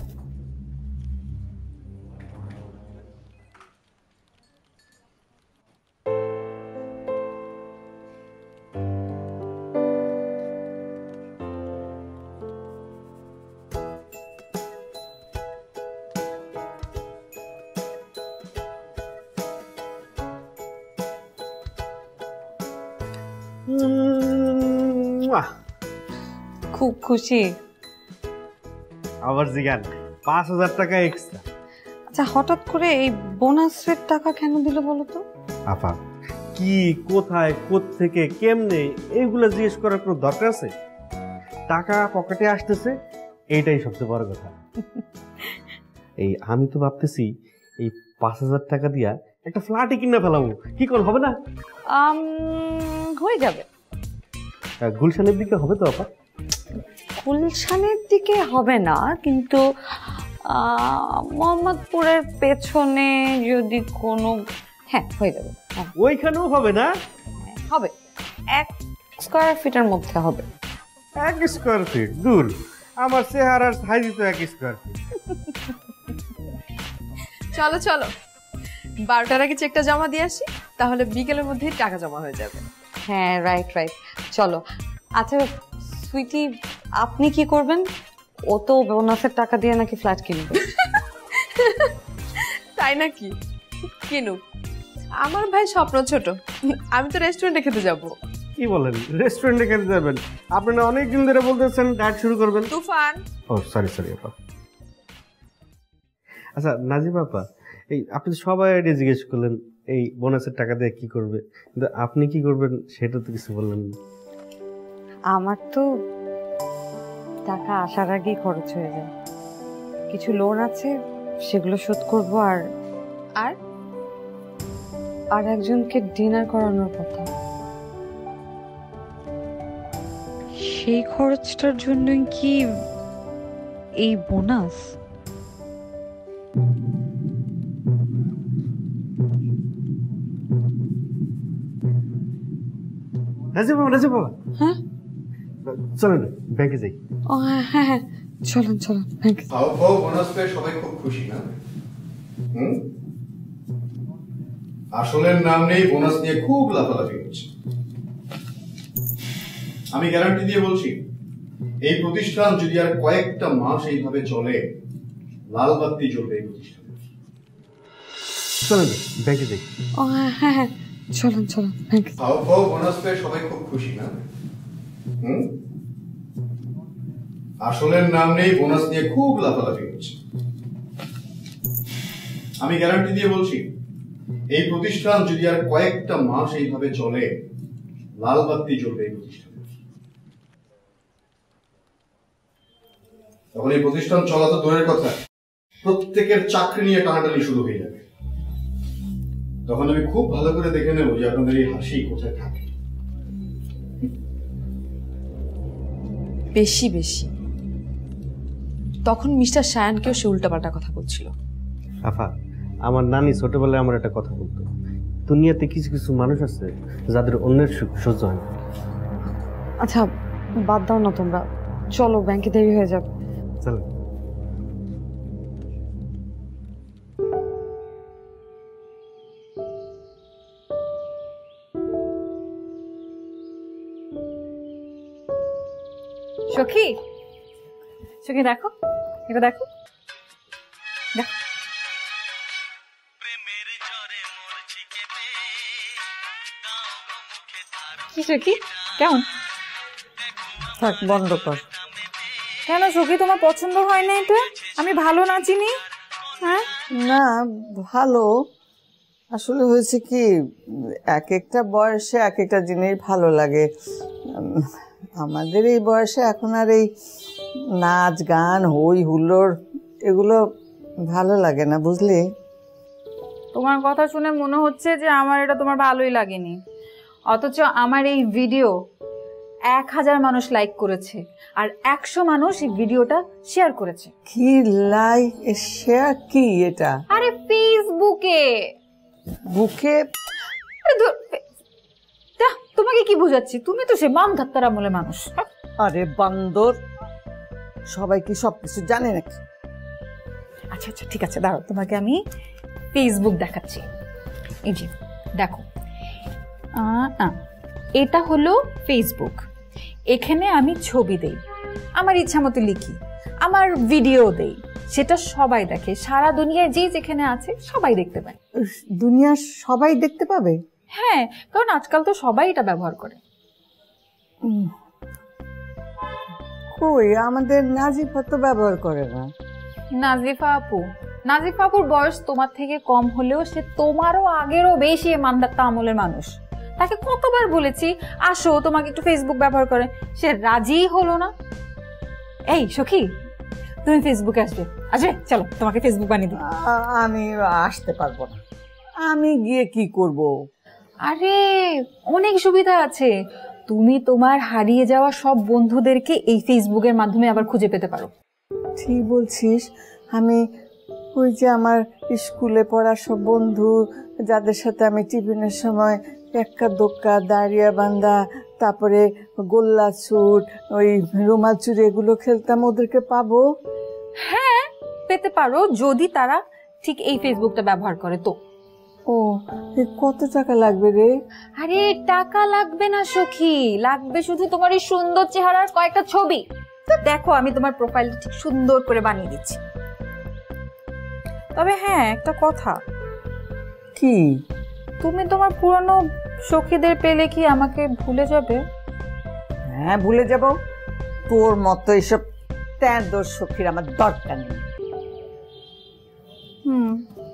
খুব খুশি। আবার জিগান পাঁচ হাজার টাকা এক্সট্রা। আচ্ছা হঠাৎ করে এই বোনাসের টাকা কেন দিল বলো তো? আপা কি কোথায় কোত্থেকে কেমনে এইগুলো জিজ্ঞেস করার কোনো দরকার আছে? টাকা পকেটে আসতেছে, এইটাই সবচেয়ে বড় কথা। এই আমি তো ভাবতেছি এই পাঁচ হাজার টাকা দিয়া একটা ফ্ল্যাটই কিনে ফেলাবো, কি কোন হবে না? হয়ে যাবে। গুলশানের দিকে হবে তো আপা? গুলশানের দিকে হবে না, কিন্তু মোহাম্মদপুরের পেছনে যদি কোনো, হ্যাঁ হয়ে যাবে। ওইখানেও হবে না? হবে, এক স্কোয়ার ফিটের মধ্যে হবে। এক স্কোয়ার ফিট? দূর, আমার চেহারার সাইজ তো এক স্কোয়ার ফিট। চলো চলো বারোটার আগে চেকটা জমা দিয়ে আসি, তাহলে বিকেলের মধ্যে টাকা জমা হয়ে যাবে। হ্যাঁ রাইট রাইট, চলো। আচ্ছা সুইটি আপনি কি করবেন? ও তো বোনাসের টাকা দিয়ে নাকি ফ্ল্যাট কিনবে। তাই নাকি? কিনুক, আমার ভাই স্বপ্ন ছোট, আমি তো রেস্টুরেন্টে খেতে যাব। কি বলেন রেস্টুরেন্টে খেতে যাবেন? আপনি না অনেকদিন ধরে বলতেছেন ডায়েট শুরু করবেন। তুফান। ও সরি সরি আপা। আচ্ছা নাজিম আপা, এই আপনি তো সবাই আইডিয়া জিজ্ঞেস করলেন এই বোনাসের টাকা দিয়ে কি করবে, কিন্তু আপনি কি করবেন সেটা তো কিছু বললেন না। আমার তো টাকা আসার আগেই খরচ হয়ে যায়, কিছু লোন আছে সেগুলো শোধ করব, আর আর আর একজনকে ডিনার করানোর কথা। সেই খরচটার জন্য কি এই বোনাস? নাজিম বাবা, নাজিম বাবা, হ্যাঁ চলেন ব্যাংকে যাই। ও হ্যাঁ হ্যাঁ চলেন চলেন ব্যাংকে। বোনাস পেয়ে সবাই খুব খুশি না? হুম, আসলের নাম নেই, বোনাস নিয়ে খুব লাফালাফি হচ্ছে। আমি গ্যারান্টি দিয়ে বলছি এই প্রতিষ্ঠান যদি আর কয়েকটা মাস এইভাবে চলে, লাল বাতি জ্বলবে এই প্রতিষ্ঠান। চলেন ব্যাংকে যাই। ও হ্যাঁ হ্যাঁ চলেন চলেন ব্যাংকে। বোনাস পেয়ে সবাই খুব খুশি না? হুম, আসলের নাম নেই, বোনাস নিয়ে খুব লাফালাফি হচ্ছে। আমি গ্যারান্টি দিয়ে বলছি এই প্রতিষ্ঠান যদি আর কয়েকটা মাস এইভাবে চলে, লাল বাতি জ্বলবে এই প্রতিষ্ঠান। তখন এই প্রতিষ্ঠান চলা তো দূরের কথা, প্রত্যেকের চাকরি নিয়ে টানাটানি শুরু হয়ে যাবে। তখন আমি খুব ভালো করে দেখে নেব যে আপনাদের এই হাসি কোথায় থাকে। বেশি বেশি তখন মিস্টার শায়ানকেও সে উল্টাপাল্টা কথা বলছিল। আফা, আমার নানি ছোটবেলায় আমার একটা কথা বলতো, দুনিয়াতে কিছু কিছু মানুষ আছে যাদের অন্যের সুখ সহ্য হয় না। আচ্ছা বাদ দাও না তোমরা, চলো ব্যাংকে দেরি হয়ে যাবে। চলো। সখী, সখী দেখো, এটা দেখো, দেখো। সখী কেমন? থাক বন্ধ কর। কেন সখী, তোমার পছন্দ হয় না এটা? আমি ভালো নাচিনি? হ্যাঁ না ভালো, আসলে হয়েছে কি এক একটা বয়সে এক একটা জিনিস ভালো লাগে। উম, আমাদের এই বয়সে এখন আর এই নাচ গান হই হুল্লোড় এগুলো ভালো লাগে না, বুঝলি? তোমার কথা শুনে মনে হচ্ছে যে আমার এটা তোমার ভালোই লাগেনি, অথচ আমার এই ভিডিও এক হাজার মানুষ লাইক করেছে আর একশো মানুষ এই ভিডিওটা শেয়ার করেছে। কি লাইক শেয়ার কি এটা? আরে ফেসবুকে। বুকে? তোমাকে কি বুঝাচ্ছি, তুমি তো সে মাম ধাত্তার আমলে মানুষ। আরে বান্দর, সবাই কি সবকিছু জানে নাকি? আচ্ছা আচ্ছা ঠিক আছে, দাঁড়াও তোমাকে আমি ফেসবুক দেখাচ্ছি। এই যে দেখো, এটা হলো ফেসবুক। এখানে আমি ছবি দেই, আমার ইচ্ছা মতো লিখি, আমার ভিডিও দেই, সেটা সবাই দেখে। সারা দুনিয়ায় যে যেখানে আছে সবাই দেখতে পায়। দুনিয়ার সবাই দেখতে পাবে? হ্যাঁ, কারণ আজকাল তো সবাই এটা ব্যবহার করে। কই আমাদের নাজিফা তো ব্যবহার করে না। নাজিফা আপু, নাজিফা আপুর বয়স তোমার থেকে কম হলেও সে তোমারও আগেরও বেশি মানদাত্তা আমলের মানুষ। তাকে কতবার বলেছি আসো তোমাকে একটু ফেসবুক ব্যবহার করে, সে রাজি হলো না। এই সখী, তুমি ফেসবুকে আসবে? আসবে, চলো তোমাকে ফেসবুক বানিয়ে দিই। আমি আসতে পারবো না, আমি গিয়ে কি করব? আরে অনেক সুবিধা আছে, তুমি তোমার হারিয়ে যাওয়া সব বন্ধুদেরকে এই ফেসবুকের মাধ্যমে আবার খুঁজে পেতে পারো। ঠিক বলছিস। আমি ওই যে আমার স্কুলে পড়া সব বন্ধু যাদের সাথে আমি টিফিনের সময় এক্কা দোক্কা, দাঁড়িয়া বান্ধা, তারপরে গোল্লা চুট, ওই রুমাল চুরি এগুলো খেলতাম, ওদেরকে পাবো? হ্যাঁ পেতে পারো, যদি তারা ঠিক এই ফেসবুকটা ব্যবহার করে তো। ও কত টাকা লাগবে রে? আরে টাকা লাগবে না সখী, লাগবে শুধু তোমার এই সুন্দর চেহারার কয়েকটা ছবি। দেখো আমি তোমার প্রোফাইলটা ঠিক সুন্দর করে বানিয়ে দিচ্ছি। তবে হ্যাঁ একটা কথা। কি? তুমি তোমার পুরনো সখীদের পেলে কি আমাকে ভুলে যাবে? হ্যাঁ ভুলে যাব, তোর মতো এইসব তেঁদর সখীর আমার দরকার নেই। হুম।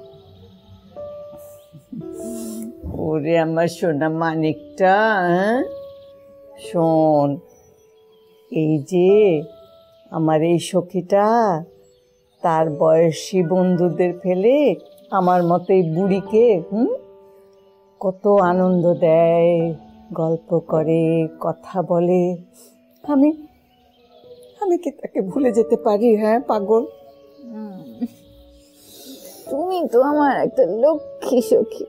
ওরে আমার সোনা মানিকটা, শোন, এই যে আমার এই সখীটা তার বয়সী বন্ধুদের ফেলে আমার মতো এই বুড়িকে হুম কত আনন্দ দেয়, গল্প করে, কথা বলে। আমি আমি কি তাকে ভুলে যেতে পারি? হ্যাঁ পাগল, তুমি তো আমার একটা লক্ষ্মী সখী।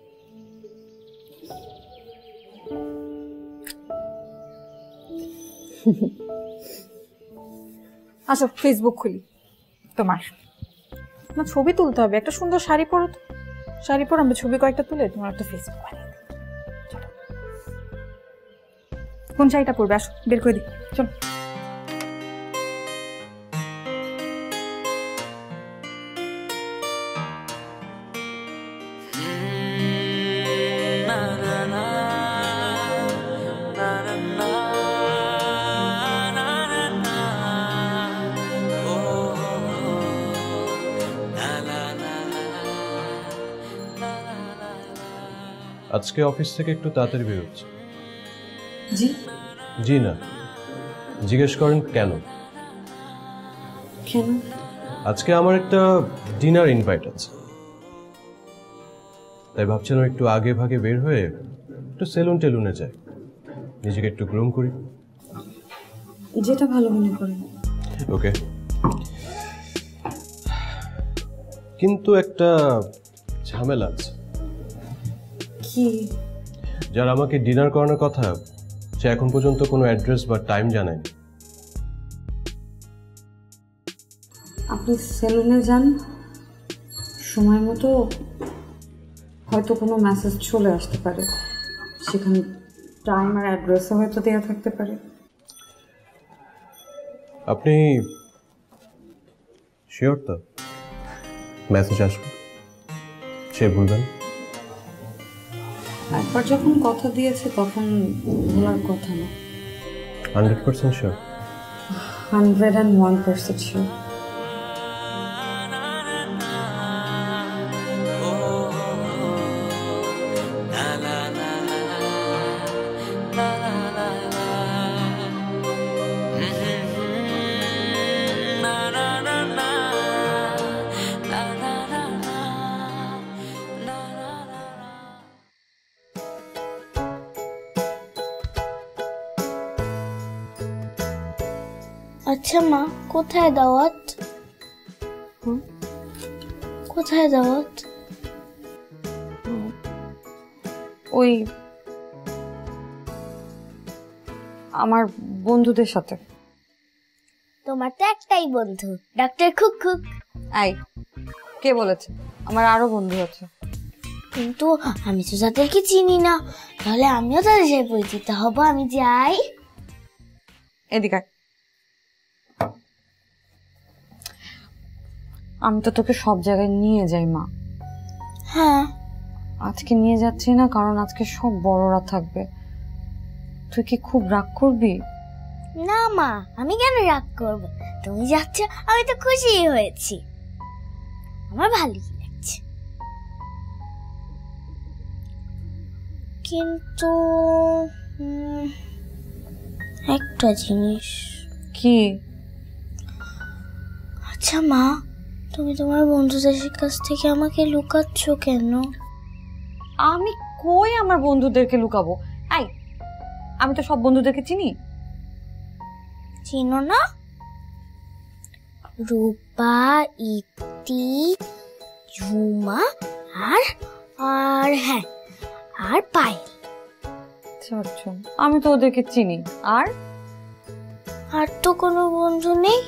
আসো ফেসবুক খুলি। তোমার না ছবি তুলতে হবে, একটা সুন্দর শাড়ি পরো তো, শাড়ি পর আমরা ছবি কয়েকটা তুলে তোমার একটা ফেসবুক বানিয়ে দিই। চলো, কোন শাড়িটা পরবে আসো বের করে দিই, চলো। আজকে অফিস থেকে একটু তাড়াতাড়ি বেরোচ্ছে। জি? জি না, জিজ্ঞেস করেন কেন? কেন? আজকে আমার একটা ডিনার ইনভাইট আছে, তাই ভাবছিলাম একটু আগে ভাগে বের হয়ে একটু সেলুন টেলুনে যাই, নিজেকে একটু গ্রুম করি। যেটা ভালো মনে করেন। ওকে, কিন্তু একটা ঝামেলা আছে। কি? যারা আমাকে ডিনার করানোর কথা সে এখন পর্যন্ত কোনো অ্যাড্রেস বা টাইম জানায়নি। আপনি সেলুনে যান, সময় মতো হয়তো কোনো মেসেজ চলে আসতে পারে, সেখানে টাইম আর অ্যাড্রেসও হয়তো দেওয়া থাকতে পারে। আপনি শিওর তো মেসেজ আসবে, সে ভুলবেন? একবার যখন কথা দিয়েছে তখন ভোলার কথা না। Hundred percent sure? Hundred and one percent sure. আচ্ছা মা, কোথায় দাওয়াত? কোথায় দাওয়াত? ওই আমার বন্ধুদের সাথে। তোমার তো একটাই বন্ধু, ডাক্তার খুক খুক। আই, কে বলেছে? আমার আরো বন্ধু আছে। কিন্তু আমি তো যাদেরকে চিনি না, তাহলে আমিও তাদের সাথে পরিচিত হব। আমি যাই। এদিকে আমি তো তোকে সব জায়গায় নিয়ে যাই মা। হ্যাঁ, আজকে নিয়ে যাচ্ছি না কারণ আজকে সব বড়রা থাকবে। তুই কি খুব রাগ করবি? না মা, আমি কেন রাগ করব? তুমি যাচ্ছ, আমি তো খুশি হয়েছি। আমার ভালোই লাগছে। কিন্তু একটা জিনিস। কি? আচ্ছা মা, তুমি তোমার বন্ধুদের কাছ থেকে আমাকে লুকাচ্ছ কেন? আমি কই আমার বন্ধুদেরকে লুকাবো? আই, আমি তো সব বন্ধুদেরকে চিনি। চিনো না? রূপা, ইতি, ঝুমা আর আর হ্যাঁ আর পায়েল। আচ্ছা, আমি তো ওদেরকে চিনি। আর আর তো কোনো বন্ধু নেই?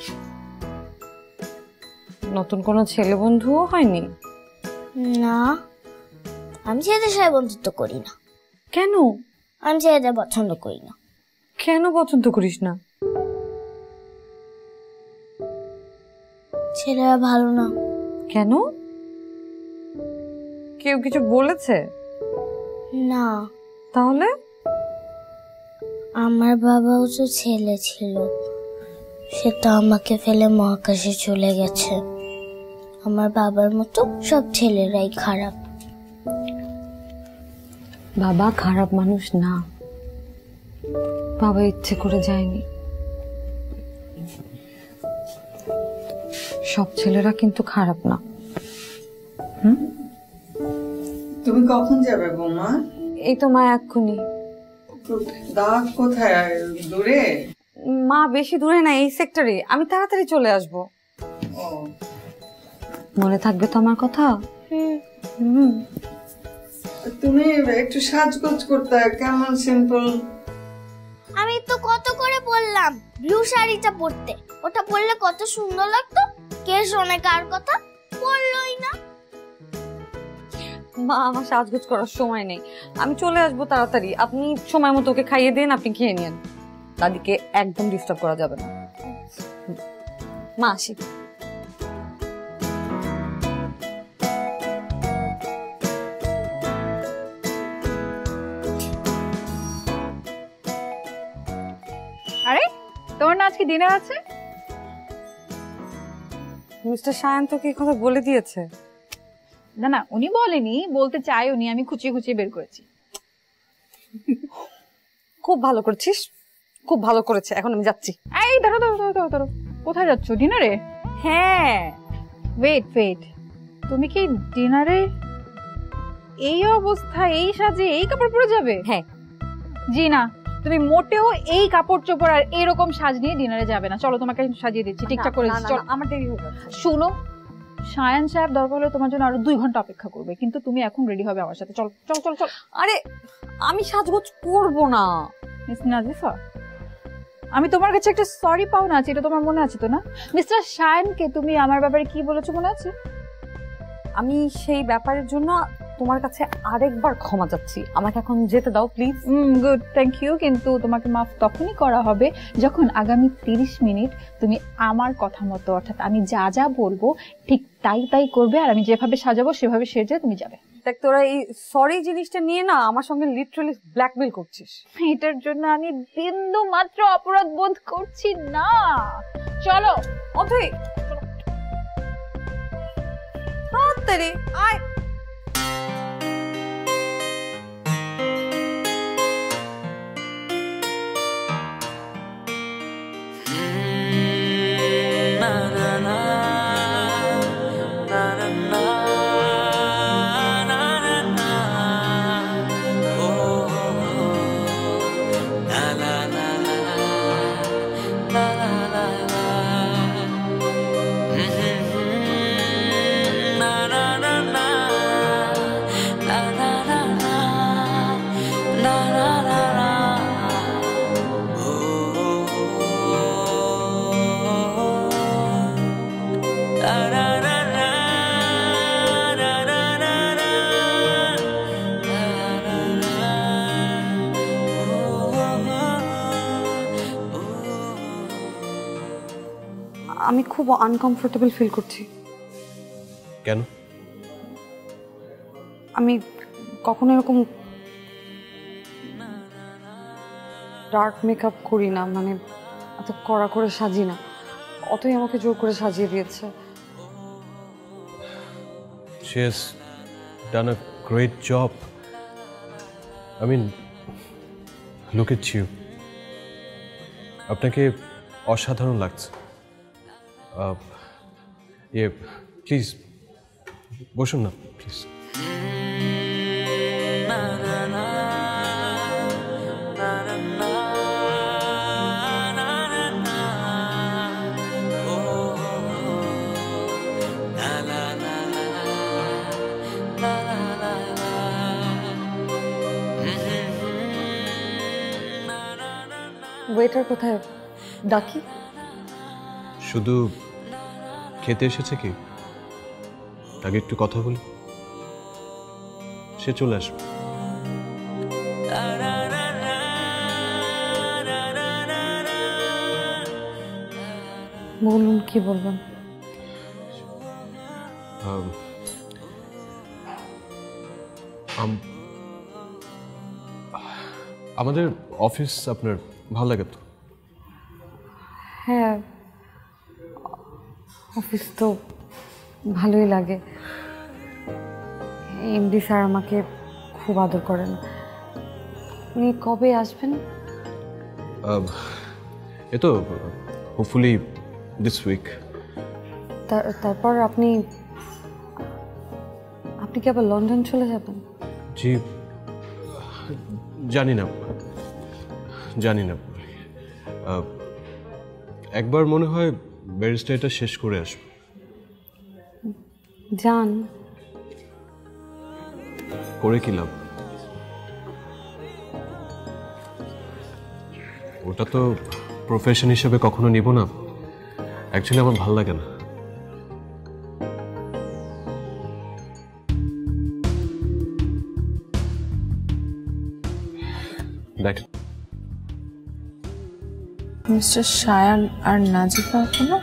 নতুন কোনো ছেলে বন্ধুও হয়নি? না, আমি ছেলেদের সাথে বন্ধুত্ব করি না। কেন? আমি ছেলেদের পছন্দ করি না। কেন পছন্দ করিস না? ছেলেরা ভালো না। কেন? কেউ কিছু বলেছে? না। তাহলে? আমার বাবাও তো ছেলে ছিল, সে তো আমাকে ফেলে মহাকাশে চলে গেছে। আমার বাবার মতো সব ছেলেরাই খারাপ। বাবা খারাপ মানুষ না, বাবা ইচ্ছে করে যায়নি। সব ছেলেরা কিন্তু খারাপ না। হুম, তুমি কখন যাবে বৌমা? এই তো মা এক্ষুনি। দাওয়াত কোথায়? দূরে? মা বেশি দূরে না, এই সেক্টরে। আমি তাড়াতাড়ি চলে আসব। মনে থাকবে তো আমার কথা? হুম। তুমি একটু সাজগোজ করতে, কেমন সিম্পল। আমি তো কত করে বললাম ব্লু শাড়িটা পরতে, ওটা পরলে কত সুন্দর লাগতো। কে শোনে কার কথা? বললোই না। মা, আমার সাজগোজ করার সময় নেই, আমি চলে আসবো তাড়াতাড়ি। আপনি সময় মতো ওকে খাইয়ে দেন, আপনি খেয়ে নিন। দাদিকে একদম ডিস্টার্ব করা যাবে না। মা আসি। আরে তোমার না আজকে ডিনার আছে? মিস্টার সায়ন তো কি কথা বলে দিয়েছে? না না, উনি বলেনি, বলতে চাই উনি, আমি খুঁচিয়ে খুঁচিয়ে বের করেছি। খুব ভালো করেছিস, খুব ভালো করেছে। এখন আমি যাচ্ছি। এই ধরো ধরো ধরো ধরো ধরো, কোথায় যাচ্ছ? ডিনারে? হ্যাঁ। ওয়েট ওয়েট, তুমি কি ডিনারে এই অবস্থা, এই সাজে, এই কাপড় পরে যাবে? হ্যাঁ। জি না, তুমি মোটেও এই কাপড় চোপড় আর এরকম সাজ নিয়ে ডিনারে যাবে না। চলো তোমাকে সাজিয়ে দিচ্ছি, ঠিকঠাক করে দিচ্ছি। চলো, আমার দেরি হয়ে যাচ্ছে। শুনো, সায়ান সাহেব দরকার হলে তোমার জন্য আরো দুই ঘন্টা অপেক্ষা করবে, কিন্তু তুমি এখন রেডি হবে আমার সাথে। চল চল চল চল। আরে আমি সাজগোজ করব না। মিস নাজিফা, আমি তোমার কাছে একটা সরি পাও না আছে, এটা তোমার মনে আছে তো না? মিস্টার সায়ানকে তুমি আমার ব্যাপারে কি বলেছো মনে আছে? আমি সেই ব্যাপারের জন্য তোমার কাছে আরেকবার ক্ষমা চাচ্ছি, আমাকে এখন যেতে দাও প্লিজ। Good, thank you. কিন্তু তোমাকে মাফ তখনই করা হবে যখন আগামী তিরিশ মিনিট তুমি আমার কথা মতো, অর্থাৎ আমি যা যা বলবো ঠিক তাই তাই করবে, আর আমি যেভাবে সাজাবো সেভাবে সেজে তুমি যাবে। দেখ তোরা এই সরি জিনিসটা নিয়ে না আমার সঙ্গে লিটারালি ব্ল্যাকমেল করছিস। এটার জন্য আমি বিন্দু মাত্র অপরাধ বোধ করছি না। চলো অথই তাড়াতাড়ি আয়। আমি খুব আনকমফোর্টেবল ফিল করছি। কেন? আমি কখনো এরকম ডার্ক মেকআপ করি না, মানে এত কড়া করে সাজি না। অতই আমাকে জোর করে সাজিয়ে দিয়েছে। She has done a great job. I mean, look at you. আপনাকে অসাধারণ লাগছে। ইয়ে প্লিজ বসুন না প্লিজ। ওয়েটার কোথায়? ডাকি? শুধু খেতে এসেছে কি? আগে একটু কথা বলি, সে চলে আসবে। বলুন, কি বলবেন? আমাদের অফিস আপনার ভালো লাগে তো? হ্যাঁ, অফিস তো ভালোই লাগে। এমডি স্যার আমাকে খুব আদর করেন। উনি কবে আসবেন? এ তো হোপফুলি দিস উইক। তারপর আপনি আপনি কি আবার লন্ডন চলে যাবেন? জি জানি না জানি না একবার মনে হয় ব্যারিস্টার এটা শেষ করে আসবে। যান, করে কি লাভ? ওটা তো প্রফেশন হিসেবে কখনো নিব না। অ্যাকচুয়ালি আমার ভালো লাগে না। দেখ মিস্টার সায়ান আর নাজিফা এখনো?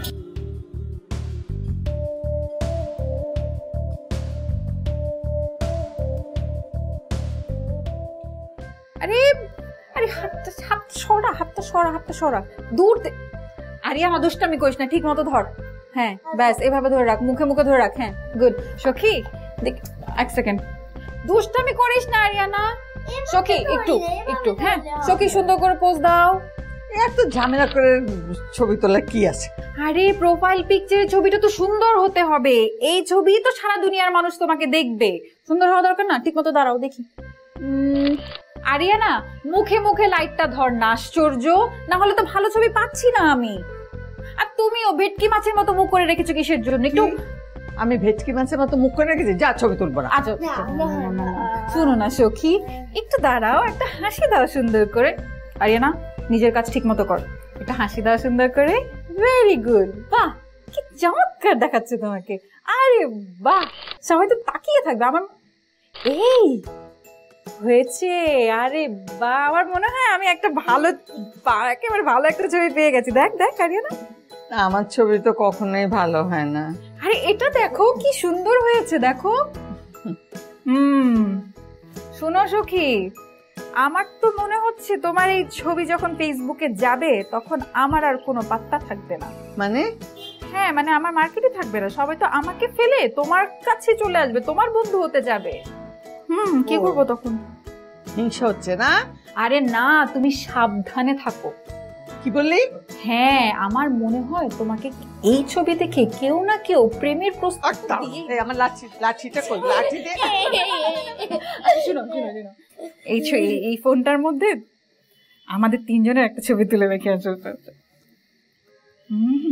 আরে আরে হাতটা হাত সরা, হাতটা সরা, হাতটা সরা, দূর। আরিয়া না দুষ্টামি করিস না, ঠিক মতো ধর। হ্যাঁ ব্যাস, এভাবে ধরে রাখ, মুখে মুখে ধরে রাখ। হ্যাঁ গুড। সখী দেখ, এক সেকেন্ড, দুষ্টামি করিস না আরিয়ানা। সখী একটু একটু, হ্যাঁ সখী সুন্দর করে পোজ দাও। এত ঝামেলা করে ছবি তোলা কি আছে? আরে প্রোফাইল পিকচারের ছবিটা তো সুন্দর হতে হবে। এই ছবি তো সারা দুনিয়ার মানুষ তোমাকে দেখবে। সুন্দর হওয়া দরকার না? ঠিক মতো দাঁড়াও দেখি। আরিয়ানা মুখে মুখে লাইটটা ধর না, আশ্চর্য, না হলে তো ভালো ছবি পাচ্ছি না আমি। আর তুমিও ভেটকি মাছের মতো মুখ করে রেখেছো কিসের জন্য? একটু আমি ভেটকি মাছের মতো মুখ করে রেখেছি, যা ছবি তুলবো না। আচ্ছা শুনো না সখী, একটু দাঁড়াও, একটা হাসি দাও সুন্দর করে। আরিয়ানা নিজের কাজ ঠিক মতো কর, একটা হাসি দাও সুন্দর করে। ভেরি গুড, বাহ কি চমৎকার দেখাচ্ছে তোমাকে। আরে বাহ, সবাই তো তাকিয়ে থাকবে আমার। এই হয়েছে, আরে বাহ, আমার মনে হয় আমি একটা ভালো একেবারে ভালো একটা ছবি পেয়ে গেছি। দেখ দেখ আরিয়ানা, আমার ছবি তো কখনোই ভালো হয় না। আরে এটা দেখো কি সুন্দর হয়েছে, দেখো। হুম শোনো সখী, আমার তো মনে হচ্ছে তোমার এই ছবি যখন ফেসবুকে যাবে তখন আমার আর কোনো পাত্তা থাকবে না। মানে? হ্যাঁ মানে আমার মার্কেটে থাকবে না, সবাই তো আমাকে ফেলে তোমার কাছে চলে আসবে, তোমার বন্ধু হতে যাবে। হুম কি করবো তখন? হিংসা হচ্ছে না? আরে না, তুমি সাবধানে থাকো। কি বললি? হ্যাঁ আমার মনে হয় তোমাকে এই ছবি দেখে কেউ না কেউ প্রেমের প্রস্তাব দিয়ে আমার লাঠি লাঠিটা কই, লাঠি দে। শুনো শুনো শুনো, এই ছ- এই ফোনটার মধ্যে আমাদের তিনজনের একটা ছবি তুলে রেখে আসবে। হুম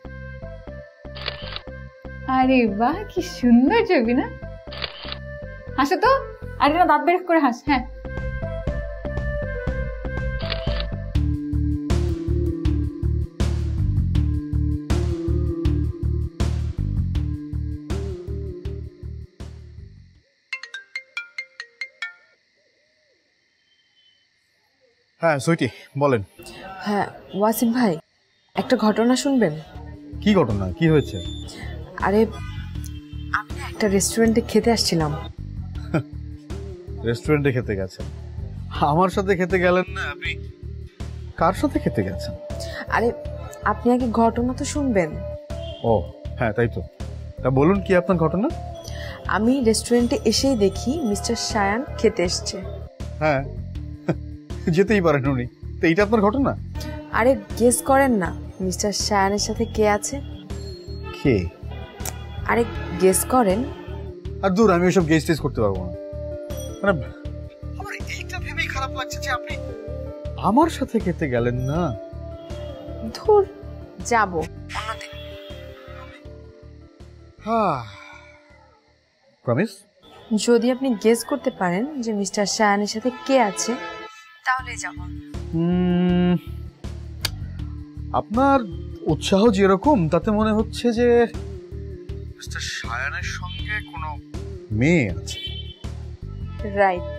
আরে বাহ কি সুন্দর ছবি না? হাসো তো, আরে না দাঁত বের করে হাস। হ্যাঁ হ্যাঁ সুইটি বলেন। হ্যাঁ ওয়াসিম ভাই, একটা ঘটনা শুনবেন? কি ঘটনা, কি হয়েছে? আরে আমি না একটা রেস্টুরেন্টে খেতে আসছিলাম। রেস্টুরেন্টে খেতে গেছেন? আমার সাথে খেতে গেলেন না আপনি? কার সাথে খেতে গেছেন? আরে আপনি আগে ঘটনা তো শুনবেন। ও হ্যাঁ তাই তো, তা বলুন কি আপনার ঘটনা? আমি রেস্টুরেন্টে এসেই দেখি মিস্টার সায়ান খেতে এসছে। হ্যাঁ যেতেই পারেন উনি, তো এইটা আপনার ঘটনা? আরে গেস করেন না মিস্টার সায়ানের সাথে কে আছে? কে? আরে গেস করেন। আর দূর, আমি ওসব গেস টেস করতে পারবো না। মানে আমার এইটা ভেবেই খারাপ লাগছে যে আপনি আমার সাথে খেতে গেলেন না। ধুর যাবো অন্যদিন। হ্যাঁ প্রমিস? যদি আপনি গেস করতে পারেন যে মিস্টার সায়ানের সাথে কে আছে তাহলে যাব। আপনার উৎসাহ যেরকম তাতে মনে হচ্ছে যে মিস্টার সায়ানের সঙ্গে কোনো মেয়ে আছে। রাইট।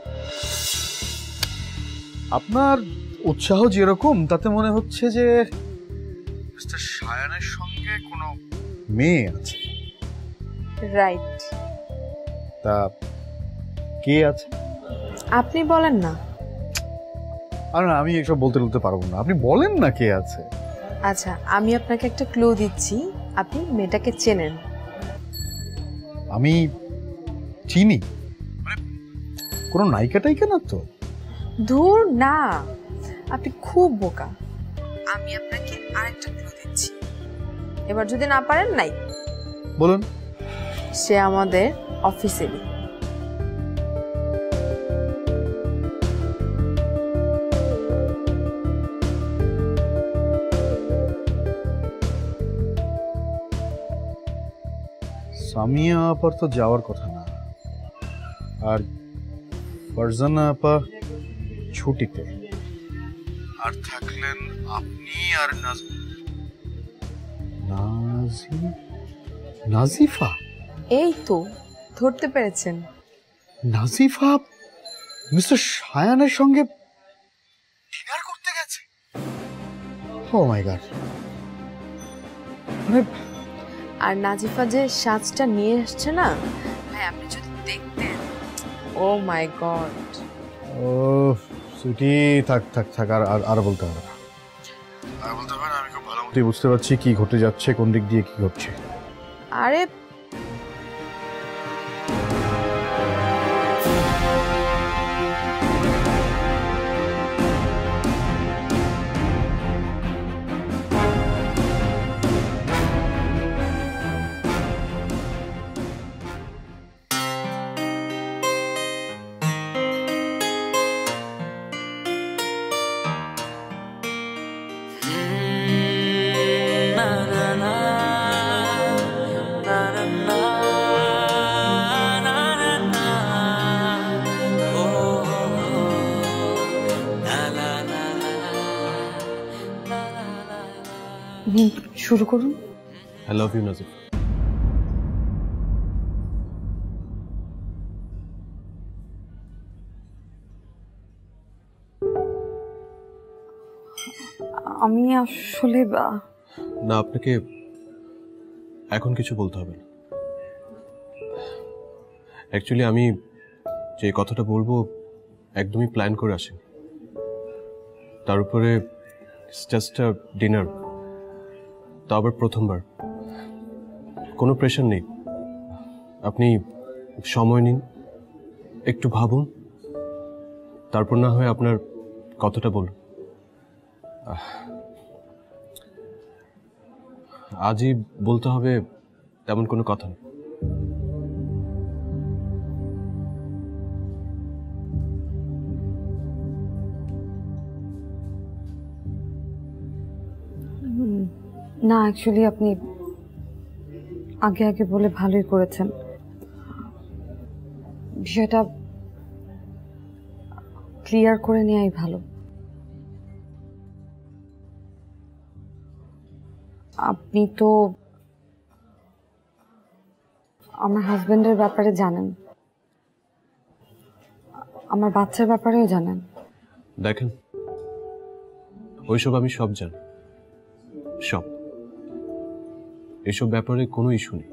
আপনার উৎসাহ যেরকম তাতে মনে হচ্ছে যে মিস্টার সায়ানের সঙ্গে কোনো মেয়ে আছে। রাইট। তা কে আছে? আপনি বলেন না। আর না, আমি এসব বলতে বলতে পারবো না, আপনি বলেন না কে আছে। আচ্ছা আমি আপনাকে একটা ক্লু দিচ্ছি, আপনি মেয়েটাকে চেনেন। আমি চিনি? মানে কোনো নায়িকা টাইকা না তো? ধুর না, আপনি খুব বোকা। আমি আপনাকে আরেকটা ক্লু দিচ্ছি, এবার যদি না পারেন নাই। বলুন। সে আমাদের অফিসেরই। সামিয়া আপার তো যাওয়ার কথা না, আর ফারজানা আপা ছুটিতে, আর থাকলেন আপনি আর নাজি নাজিফা। এই তো ধরতে পেরেছেন। নাজিফা মিস্টার সায়ানের সঙ্গে ডিনার করতে গেছে। Oh my God. মানে আর নাজিফা যে সাজটা নিয়ে আসছে না ভাই, আপনি যদি দেখতেন। ও মাই গড। ও সুইটি, থাক থাক থাক, আর আর আর বলতে হবে না, আর বলতে হবে না। আমি খুব ভালো মতোই বুঝতে পারছি কি ঘটে যাচ্ছে, কোন দিক দিয়ে কি ঘটছে। আরে শুরু করুন। I love you Nazif. আমি আসলে না, আপনাকে এখন কিছু বলতে হবে না। অ্যাকচুয়ালি আমি যে কথাটা বলবো একদমই প্ল্যান করে আসিনি। তার উপরে জাস্ট আ ডিনার, তা আবার প্রথমবার। কোনো প্রেশার নেই, আপনি সময় নিন, একটু ভাবুন, তারপর না হয় আপনার কথাটা বলুন। আজই বলতে হবে তেমন কোনো কথা নেই। না, অ্যাকচুয়ালি আপনি আগে আগে বলে ভালোই করেছেন। বিষয়টা ক্লিয়ার করে নেওয়াই ভালো। আপনি তো আমার হাজবেন্ডের ব্যাপারে জানেন, আমার বাচ্চার ব্যাপারেও জানেন। দেখেন, ওইসব আমি সব জানি, সব। এসব ব্যাপারে কোনো ইস্যু নেই।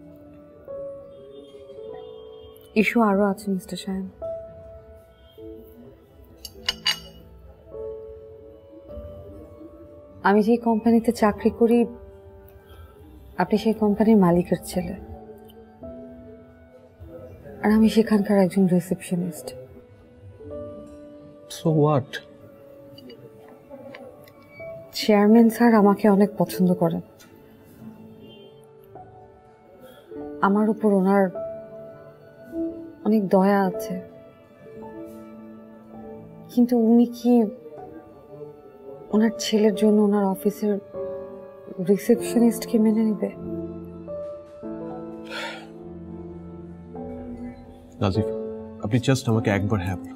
ইস্যু আরো আছে মিস্টার সাহেব। আমি যে কোম্পানিতে চাকরি করি, আপনি সেই কোম্পানির মালিকের ছেলে, আর আমি সেখানকার একজন receptionist. So what? Chairman sir আমাকে অনেক পছন্দ করেন। আমার উপর ওনার অনেক দয়া আছে, কিন্তু উনি কি ওনার ছেলের জন্য ওনার অফিসের রিসেপশনিস্টকে মেনে নেবে? নাজিফ, আপনি জাস্ট আমাকে একবার হ্যাঁ বলুন,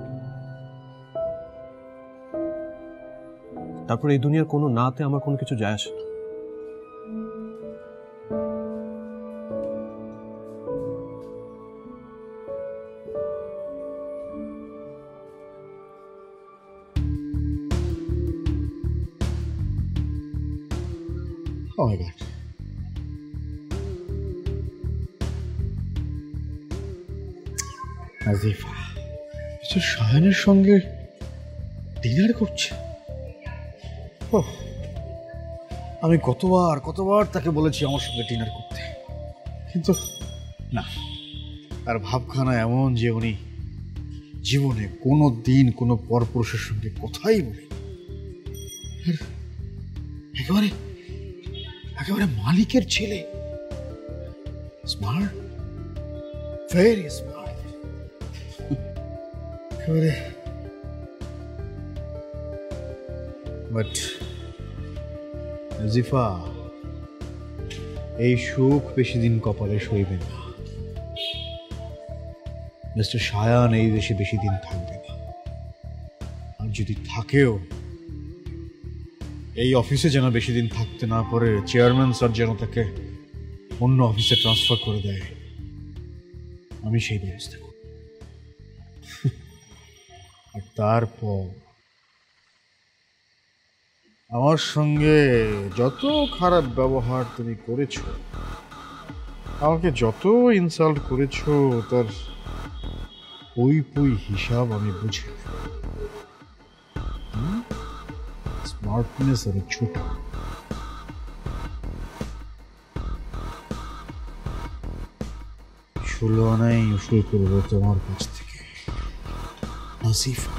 তারপর এই দুনিয়ার কোনো নাতে আমার কোনো কিছু যায় আসে না। Oh my God. Nazifa mister শাহানের সঙ্গে ডিনার করছে? ওহ, আমি কতবার কতবার তাকে বলেছি আমার সঙ্গে ডিনার করতে, কিন্তু না, তার ভাবখানা এমন যে উনি জীবনে কোনো দিন কোনো পরপুরুষের সঙ্গে কথাই বলে একেবারে একেবারে মালিকের ছেলে, স্মার্ট, ভেরি স্মার্ট, একেবারে। বাট নাজিফা, এই সুখ বেশি দিন কপালে সইবে না। মিস্টার শায়ান এই দেশে বেশি দিন থাকবে না, আর যদি থাকেও এই অফিসে যেন বেশি দিন থাকতে না পারে। চেয়ারম্যান স্যার যেন তাকে অন্য অফিসে ট্রান্সফার করে দেয়, আমি সেই ব্যবস্থা করব। আর তারপর আমার সঙ্গে যত খারাপ ব্যবহার তুমি করেছ, আমাকে যত ইনসাল্ট করেছ, তার পুই পুই হিসাব আমি বুঝে নেব। স্মার্টনেস আর ছোট, ষোলো আনাই উসুল করবো তোমার কাছ থেকে নাজিফা।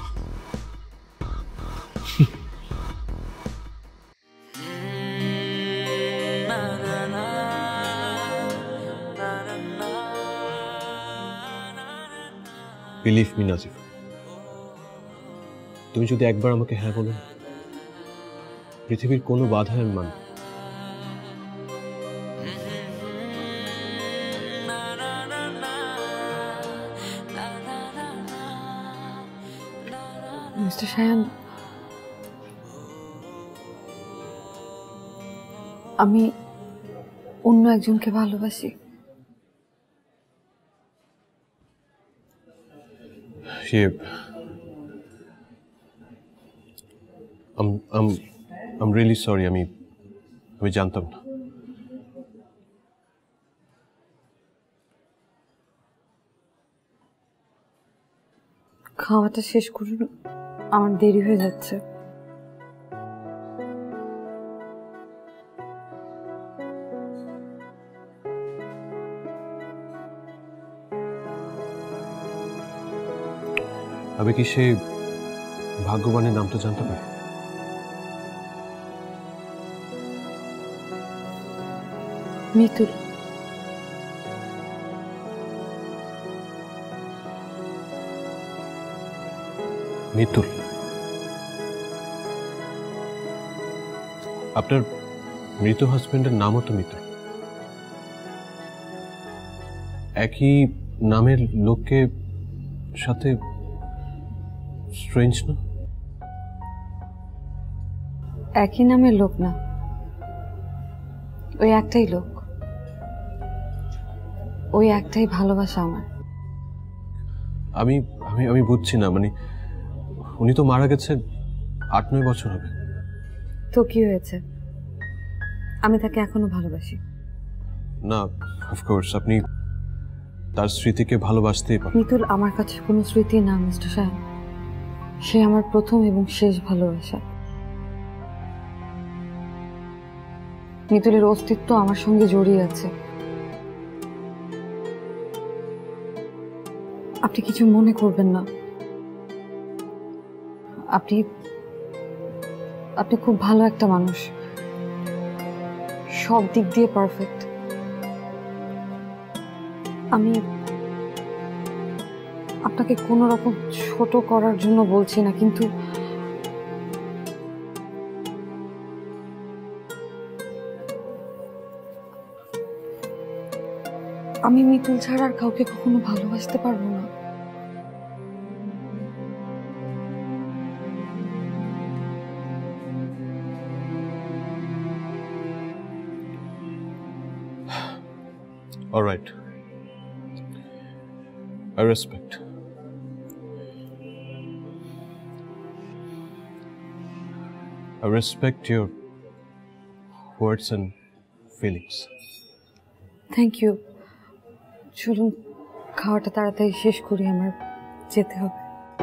বিলিভ মি নাজিফা, তুমি যদি একবার আমাকে হ্যাঁ বলো, পৃথিবীর কোনো বাধা আমি মানব। মিস্টার শায়ান, আমি অন্য একজনকে ভালোবাসি। সে I'm, I'm, I'm really sorry, আমি আমি জানতাম না। খাওয়াটা শেষ করুন, আমার দেরি হয়ে যাচ্ছে। আমি কি সেই ভাগ্যবানের নামটা জানতে পারি? মিতুল। মিতুল? আপনার মৃত হাজবেন্ডের নামও তো মিতুল। একই নামের লোককে সাথে স্ট্রেঞ্জ না? একই নামের লোক না, ওই একটাই লোক, ওই একটাই ভালোবাসা আমার। আমি আমি আমি বুঝছি না, মানে উনি তো মারা গেছে আট নয় বছর হবে। তো কি হয়েছে, আমি তাকে এখনো ভালোবাসি। না, অফকোর্স আপনি তার স্মৃতিকে ভালোবাসতেই পারেন। মিতুল আমার কাছে কোনো স্মৃতি না মিস্টার সাহেব, সে আমার প্রথম এবং শেষ ভালোবাসা। মিতুলের অস্তিত্ব আমার সঙ্গে জড়িয়ে আছে। আপনি কিছু মনে করবেন না, আপনি আপনি খুব ভালো একটা মানুষ, সব দিক দিয়ে পারফেক্ট। আমি আপনাকে কোনো রকম ছোট করার জন্য বলছি না, কিন্তু আমি মিতুল ছাড়া আর কাউকে কখনো ভালোবাসতে পারবো না। All right. I respect. I respect your words and feelings. Thank you. চলুন খাওয়াটা তাড়াতাড়ি শেষ করি, আমার যেতে হবে।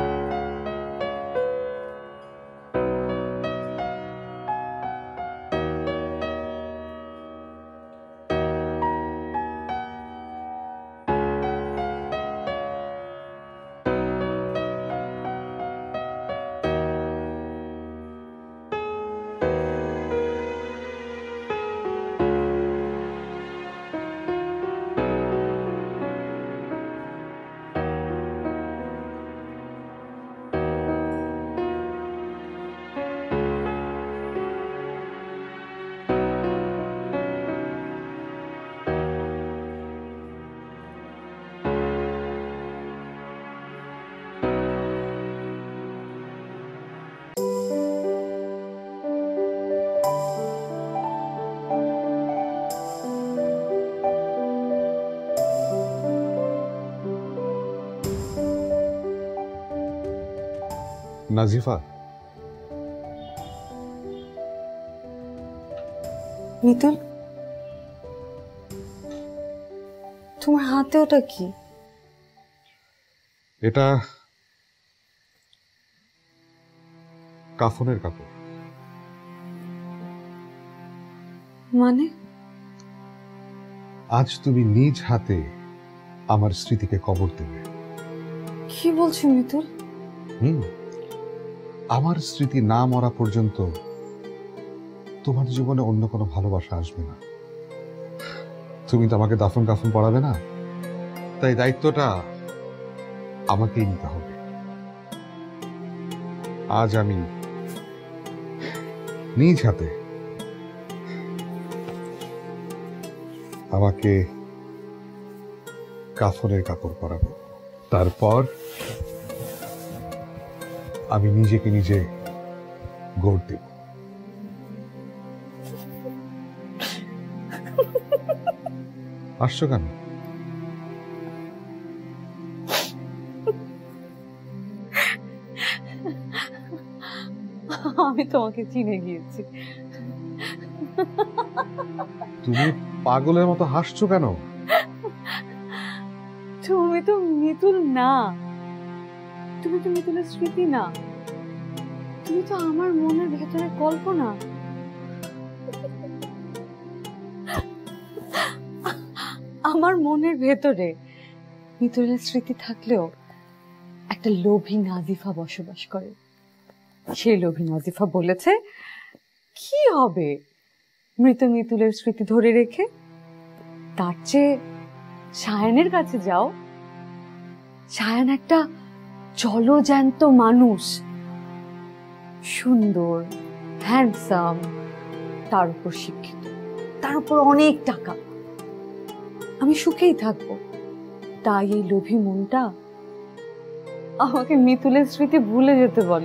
নাজিফা, মিতুল, তোমার হাতে ওটা কি? এটা কাফনের কাপড়। মানে? আজ তুমি নিজ হাতে আমার স্মৃতিকে কবর দেবে। কি বলছো মিতুল? হুম, আমার স্মৃতি না মরা পর্যন্ত তোমার জীবনে অন্য কোনো ভালোবাসা আসবে না। তুমি তো আমাকে দাফন কাফন পড়াবে না, তাই দায়িত্বটা আমাকেই নিতে হবে। আজ আমি নিজ হাতে আমাকে কাফনের কাপড় পরাবো, তারপর আমি নিজেকে নিজে গড় দেব। আসছো কেন? আমি তোমাকে চিনে গিয়েছি। তুমি পাগলের মতো হাসছো কেন? তুমি তো মিতুল না, তুমি তো মিতুলের স্মৃতি না, তুমি তো আমার মনের ভেতরে কল্পনা। আমার মনের ভেতরে মিতুলের স্মৃতি থাকলেও একটা লোভী নাজিফা বসবাস করে। সেই লোভী নাজিফা বলেছে কি হবে মৃত মিতুলের স্মৃতি ধরে রেখে, তার চেয়ে সায়ানের কাছে যাও। সায়ান একটা জলজ্যান্ত মানুষ, সুন্দর, হ্যান্ডসাম, তার উপর শিক্ষিত, তার উপর অনেক টাকা। আমি সুখেই থাকবো। তাই এই লোভী মনটা আমাকে মিতুলের স্মৃতি ভুলে যেতে বলে।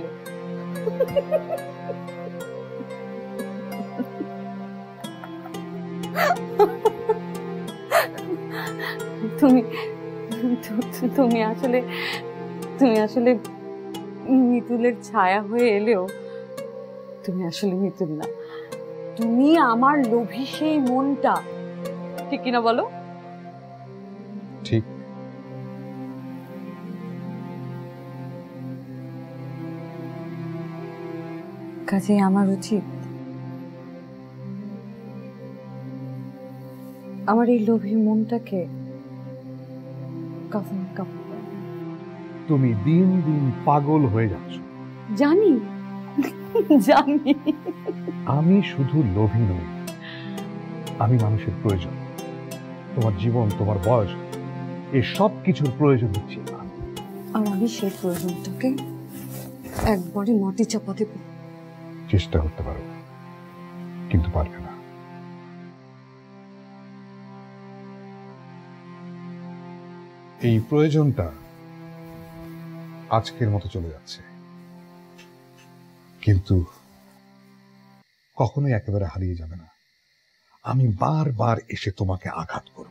তুমি তুমি আসলে তুমি আসলে মিতুলের ছায়া হয়ে এলেও তুমি আসলে মিতুল না, তুমি আমার লোভী সেই মনটা। ঠিক কিনা বলো? ঠিক। কাজে আমার উচিত আমার এই লোভী মনটাকে কাফন কাপড়। তুমি দিন দিন পাগল হয়ে যাচ্ছ। জানি জানি আমি শুধু লোভী নই, আমি মানুষের প্রয়োজন। তোমার জীবন, তোমার বয়স, এই সব কিছুর প্রয়োজন হচ্ছে আমি। আর আমি সেই প্রয়োজনটাকে একবারে মাটি চাপা দেব। চেষ্টা করতে পারো, কিন্তু পারবে না। এই প্রয়োজনটা আজকের মতো চলে যাচ্ছে, কিন্তু কখনোই একেবারে হারিয়ে যাবে না। আমি বারবার এসে তোমাকে আঘাত করব।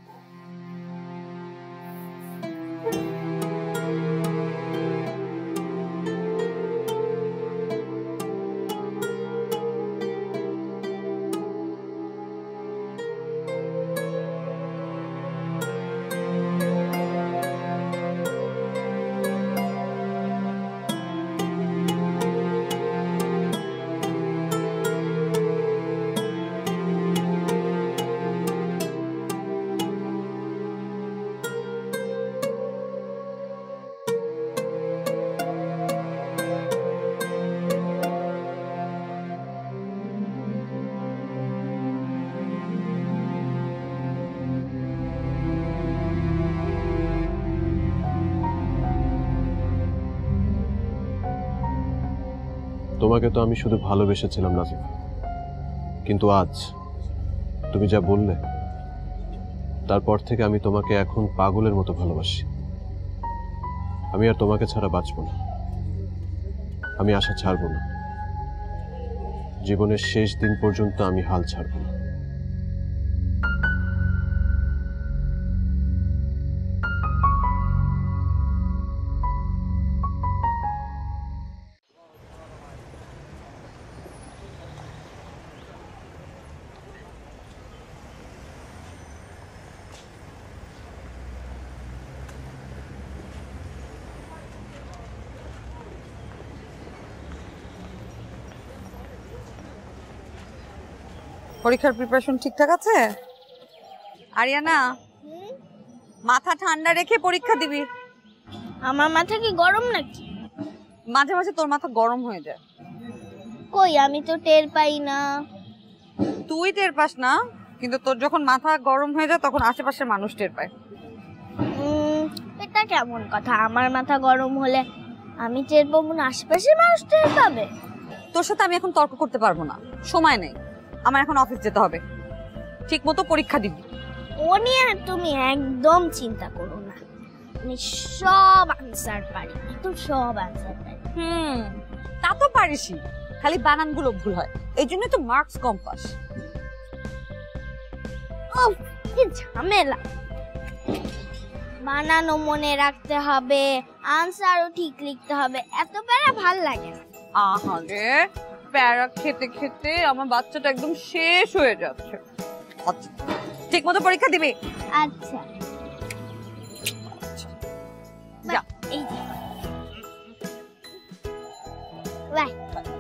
তোমাকে তো আমি শুধু ভালোবেসেছিলাম নাজিফা, কিন্তু আজ তুমি যা বললে তারপর থেকে আমি তোমাকে এখন পাগলের মতো ভালোবাসি। আমি আর তোমাকে ছাড়া বাঁচব না, আমি আশা ছাড়ব না। জীবনের শেষ দিন পর্যন্ত আমি হাল ছাড়ব না। পরীক্ষার প্রিপারেশন ঠিকঠাক আছে? আরিয়ানা, মাথা ঠান্ডা রেখে পরীক্ষা দিবি। আমার মাথা কি গরম নাকি? মাঝে মাঝে তোর মাথা গরম হয়ে যায়। কই, আমি তো টের পাই না। তুই টের পাস না, কিন্তু তোর যখন মাথা গরম হয়ে যায় তখন আশেপাশের মানুষ টের পায়। এটা কেমন কথা? আমার মাথা গরম হলে আমি টের পাবো না, আশেপাশের মানুষ টের পাবে? তোর সাথে আমি এখন তর্ক করতে পারবো না, সময় নেই। আমার এখন অফিস যেতে হবে। ঠিক মতো পরীক্ষা দিবি। ও নিয়ে তুমি একদম চিন্তা করো না, আমি সব আনসার পারি, একদম সব আনসার পারি। হুম, তা তো পারিসই, খালি বানানগুলো ভুল হয়, এই জন্য তো মার্কস কম পাস। উফ, কি ঝামেলা! বানানো মনে রাখতে হবে, আনসারও ঠিক লিখতে হবে, এত প্যারা ভাল লাগে না। আহারে, প্যারা খেতে খেতে আমার বাচ্চাটা একদম শেষ হয়ে যাচ্ছে। ঠিক মতো পরীক্ষা দিবি। আচ্ছা, যা। এই যে বাই।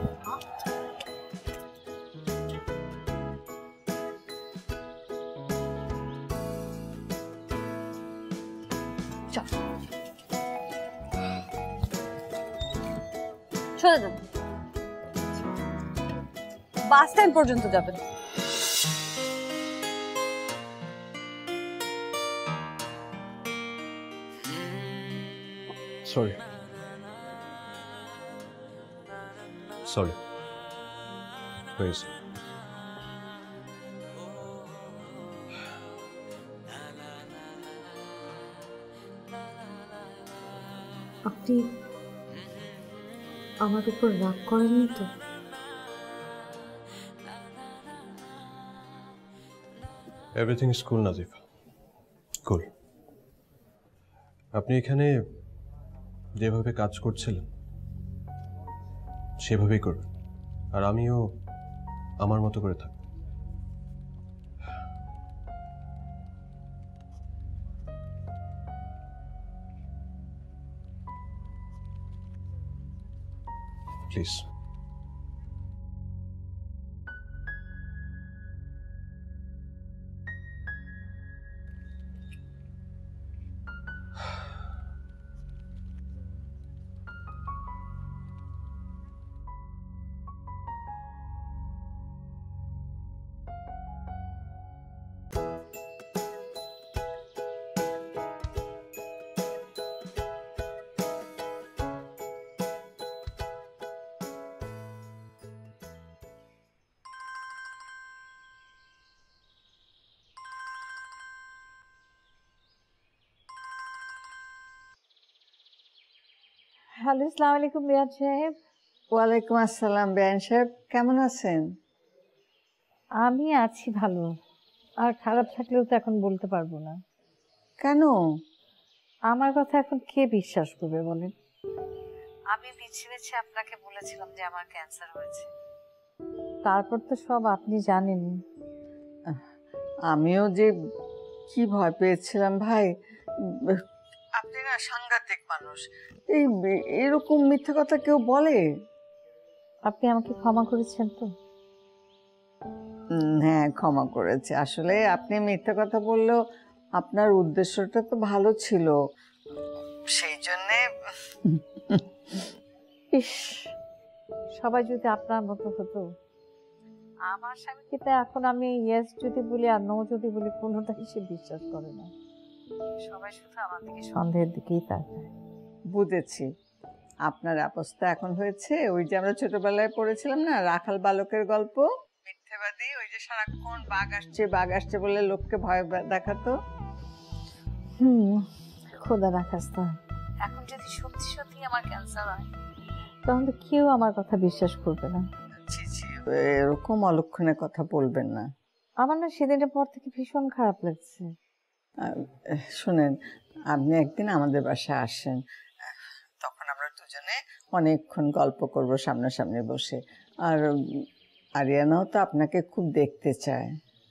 চলে যান, বাস স্ট্যান্ড পর্যন্ত যাবেন। Sorry sorry please. আপনি আমার উপর রাগ করেননি তো? Everything is cool Nazifa, cool. আপনি এখানে যেভাবে কাজ করছিলেন সেভাবেই করবেন, আর আমিও আমার মতো করে থাকব। প্লিজ। হ্যালো, আসসালামু আলাইকুম রিয়াদ সাহেব। ওয়ালাইকুম আসসালাম বেয়ান সাহেব, কেমন আছেন? আমি আছি ভালো, আর খারাপ থাকলেও তো এখন বলতে পারবো না। কেন? আমার কথা এখন কে বিশ্বাস করবে বলেন? আমি মিছে মিছে আপনাকে বলেছিলাম যে আমার ক্যান্সার হয়েছে, তারপর তো সব আপনি জানেন। আমিও যে কি ভয় পেয়েছিলাম ভাই। আপনি না সাংঘাতিক মানুষ, এই এরকম মিথ্যে কথা কেউ বলে? আপনি আমাকে ক্ষমা করেছেন তো? হ্যাঁ, ক্ষমা করেছে। আসলে আপনি মিথ্যে কথা বললেও আপনার উদ্দেশ্যটা তো ভালো ছিল, সেই জন্যে। ইস, সবাই যদি আপনার মতো হতো। আমার স্বামীকে তো এখন আমি ইয়েস যদি বলি আর নো যদি বলি কোনোটাই সে বিশ্বাস করে না। সবাই শুধু আমার দিকে সন্দেহের দিকেই তাকায়। বুঝেছি আপনার অবস্থা এখন হয়েছে ওই যে আমরা ছোটবেলায় পড়েছিলাম না, রাখাল বালকের গল্প, মিথ্যেবাদী, ওই যে সারাক্ষণ বাঘ আসছে বাঘ আসছে বলে লোককে ভয় দেখাতো। হুম, খোদা রাখাস্তা। এখন যদি সত্যি সত্যি আমার ক্যান্সার হয় তাহলে কেউ আমার কথা বিশ্বাস করবে না। ছি ছি, এরকম অলক্ষণের কথা বলবেন না। আমার না সেদিনের পর থেকে ভীষণ খারাপ লাগছে। শুনেন, আপনি একদিন আমাদের বাসায় আসেন, তখন আমরা দুজনে অনেকক্ষণ গল্প করব সামনাসামনি বসে। আর আরিয়ানাও তো আপনাকে খুব দেখতে চায়।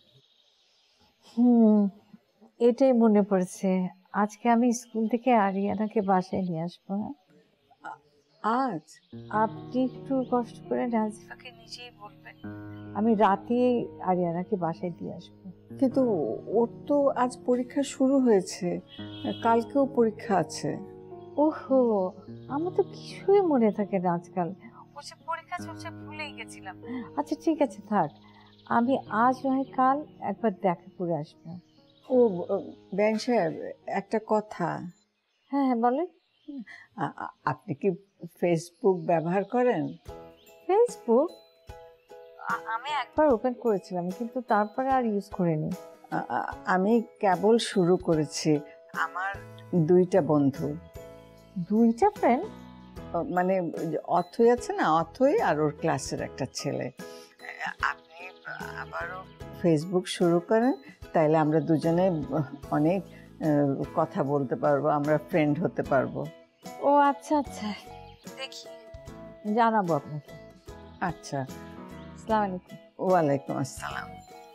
হুম, এটাই মনে পড়েছে। আজকে আমি স্কুল থেকে আরিয়ানাকে বাসায় নিয়ে আসবো। আজ আপনি একটু কষ্ট করে নাজিফাকে নিজেই বলবেন আমি রাতে আরিয়ানাকে বাসায় দিয়ে আসবো। কিন্তু ওর তো আজ পরীক্ষা শুরু হয়েছে, কালকেও পরীক্ষা আছে। ওহো, আমার তো কিছুই মনে থাকে না আজকাল। ওর যে পরীক্ষা চলছে ভুলেই গেছিলাম। আচ্ছা ঠিক আছে, থাক, আমি আজ নয় কাল একবার দেখা করে আসবো। ও বেন সাহেব, একটা কথা। হ্যাঁ হ্যাঁ বলেন। আপনি কি ফেসবুক ব্যবহার করেন? ফেসবুক আমি একবার ওপেন করেছিলাম, কিন্তু তারপরে আর ইউজ করিনি। আমি কেবল শুরু করেছি। আমার দুইটা বন্ধু। দুইটা ফ্রেন্ড? মানে অথই আছে না, অথই আর ওর ক্লাসের একটা ছেলে। আপনি আবারও ফেসবুক শুরু করেন, তাইলে আমরা দুজনে অনেক কথা বলতে পারবো, আমরা ফ্রেন্ড হতে পারবো। ও আচ্ছা আচ্ছা, দেখি জানাবো আপনাকে। আচ্ছা, আসসালামু আলাইকুম। ওয়ালাইকুম আসসালাম।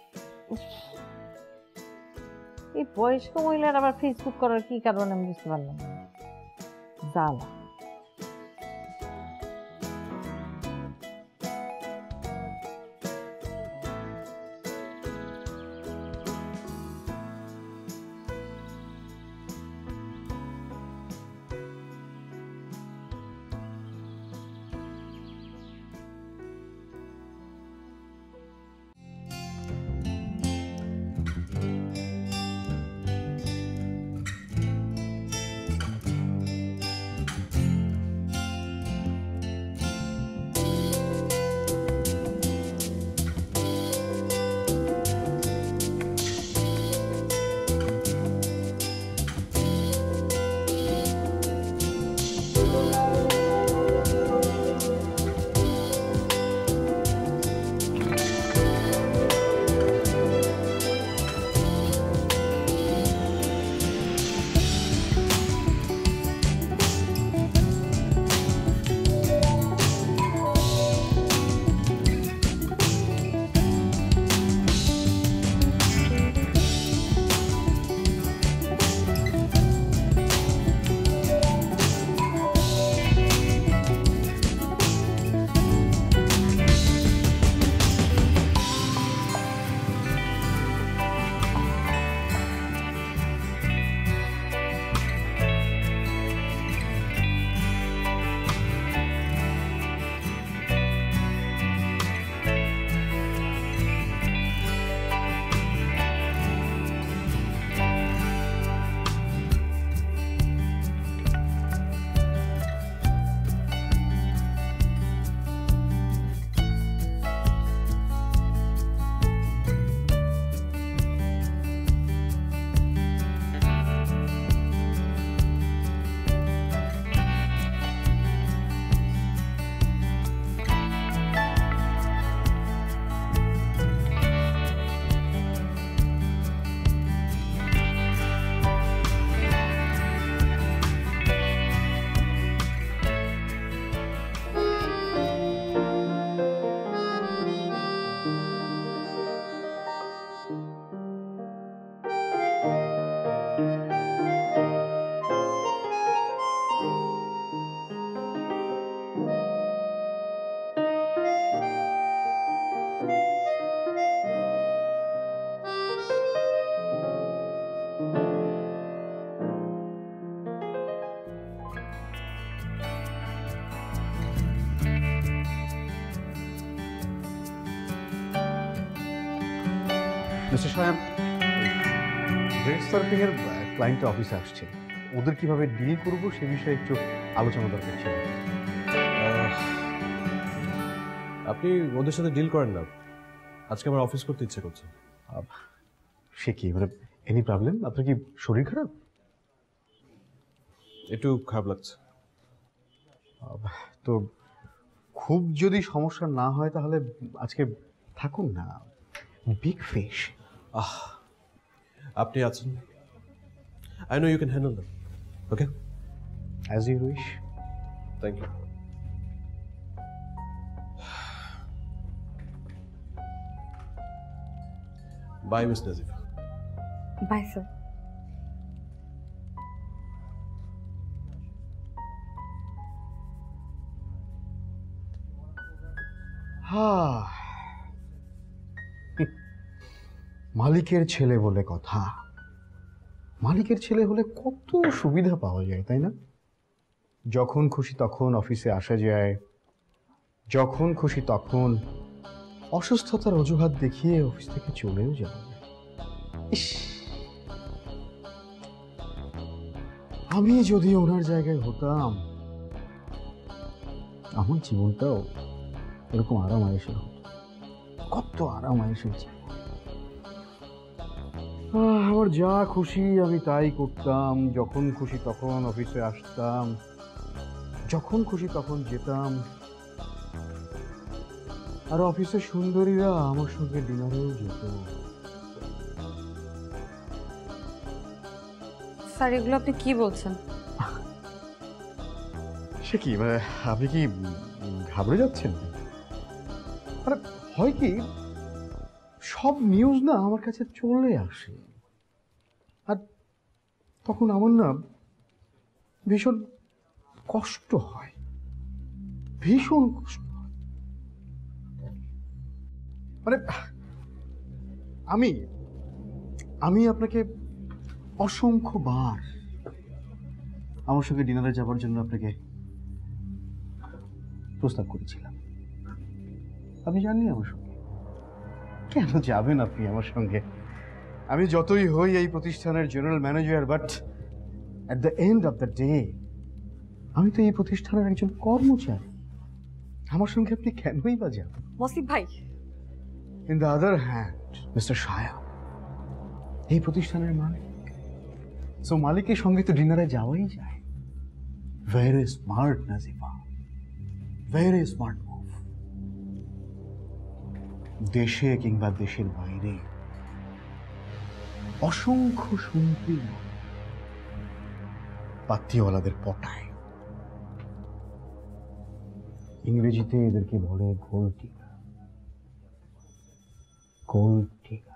এই বয়স্ক মহিলার আবার ফেসবুক করার কি কারণ আমি বুঝতে পারলাম না। জ্বালা। মিস্টার সায়াম, রেড সার্ফিং এর ক্লায়েন্ট অফিসে আসছে, ওদের কিভাবে ডিল করব সে বিষয়ে একটু আলোচনা দরকার ছিল। আপনি ওদের সাথে ডিল করেন না, আজকে আমার অফিস করতে ইচ্ছে করছে। সে কি মানে এনি প্রবলেম? আপনার কি শরীর খারাপ? একটু খারাপ লাগছে। তো খুব যদি সমস্যা না হয় তাহলে আজকে থাকুন না। Big fish. আহ আপনি আছেন, I know you can handle them. Okay, as you wish. Thank you. Bye miss Nazifa. Bye sir. মালিকের ছেলে বলে কথা। মালিকের ছেলে হলে কত সুবিধা পাওয়া যায়, তাই না? যখন খুশি তখন অফিসে আসা যায়, যখন খুশি তখন অসুস্থতার অজুহাত দেখিয়ে অফিস থেকে চলেও যাওয়া যায়। ইস, আমি যদি ওনার জায়গায় হতাম আমার জীবনটাও এরকম আরাম আয়েসের হতো। কত আরাম আয়েসের জীবন। আমার যা খুশি আমি তাই করতাম, যখন খুশি তখন অফিসে আসতাম, যখন খুশি তখন যেতাম, আর অফিসের সুন্দরীরা আমার সঙ্গে ডিনারেও যেত। স্যার এগুলো আপনি কি বলছেন? সে কি মানে আপনি কি ঘাবড়ে যাচ্ছেন? মানে হয় কি, সব নিউজ না আমার কাছে চলে আসে, আর তখন আমার না ভীষণ কষ্ট হয়, ভীষণ কষ্ট হয়। মানে আমি আমি আপনাকে অসংখ্যবার আমার সঙ্গে ডিনারে যাবার জন্য আপনাকে প্রস্তাব করেছিলাম। আপনি জাননি আমার সঙ্গে? কেন যাবেন আপনি আমার সঙ্গে? আমি যতই হই এই প্রতিষ্ঠানের general manager, but at the end of the day আমি তো এই প্রতিষ্ঠানের একজন কর্মচারী। আমার সঙ্গে আপনি কেনই বা যাবেন? মসিফ ভাই, in the other hand mister Saya এই প্রতিষ্ঠানের মালিক, সো মালিকের সঙ্গে তো ডিনারে যাওয়াই যায়। Very smart Nazifa, very smart move. দেশে কিংবা দেশের বাইরে অসংখ্য সুন্দরী পাত্তিওয়ালাদের পটায়। ইংরেজিতে এদেরকে বলে gold digger. Gold digger.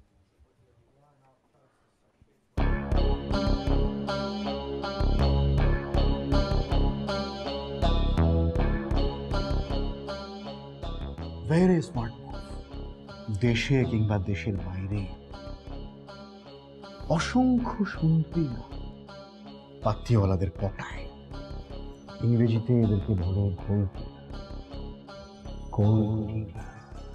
Very smart move. দেশে কিংবা দেশের বাইরে অসংখ্য সুন্দরী পাত্তিওয়ালাদের পটায়। ইংরেজিতে এদেরকে বলে গোল্ড ডিগার। Gold digger.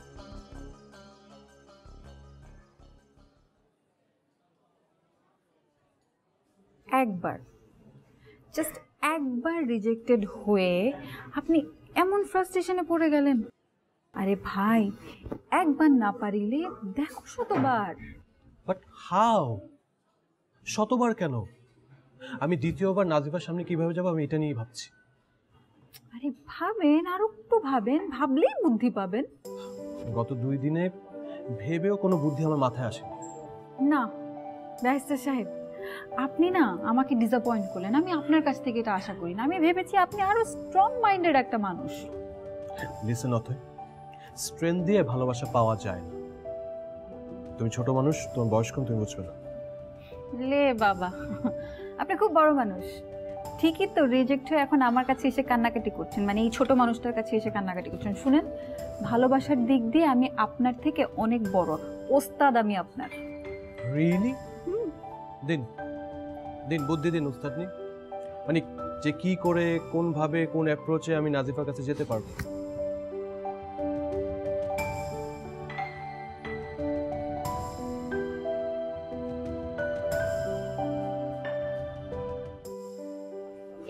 একবার, জাস্ট একবার রিজেক্টেড হয়ে আপনি এমন ফ্রাস্ট্রেশনে পড়ে গেলেন। আরে ভাই, একবার না পারিলে দেখো শতবার। But how? শতবার কেন? আমি দ্বিতীয়বার নাজিফার সামনে কিভাবে যাবো আমি এটা নিয়ে ভাবছি। আরে ভাবেন, আর একটু ভাবেন, ভাবলেই বুদ্ধি পাবেন। গত দুই দিনে ভেবেও কোনো বুদ্ধি আমার মাথায় আসে না ব্যারিস্টার সাহেব, আপনি না আমাকে ডিসঅ্যাপয়েন্ট করলেন। আমি আপনার কাছ থেকে এটা আশা করি না। আমি ভেবেছি আপনি আরো স্ট্রং মাইন্ডেড একটা মানুষ। লিসেন অথই, স্ট্রেংথ দিয়ে ভালোবাসা পাওয়া যায় না। তুমি ছোট মানুষ, তোমার বয়স কম, তুমি বুঝবে না। লে বাবা, আপনি খুব বড় মানুষ। ঠিকই তো, রিজেক্ট হয়ে এখন আমার কাছে এসে কান্নাকাটি করছেন, মানে এই ছোট মানুষটার কাছে এসে কান্নাকাটি করছেন। শুনেন, ভালোবাসার দিক দিয়ে আমি আপনার থেকে অনেক বড় ওস্তাদ। আমি আপনার। রিয়েলি? দিন দিন বুদ্ধি দিন উস্তাদ নি, মানে যে কি করে, কোন ভাবে, কোন অ্যাপ্রোচে আমি নাজিফার কাছে যেতে পারবো।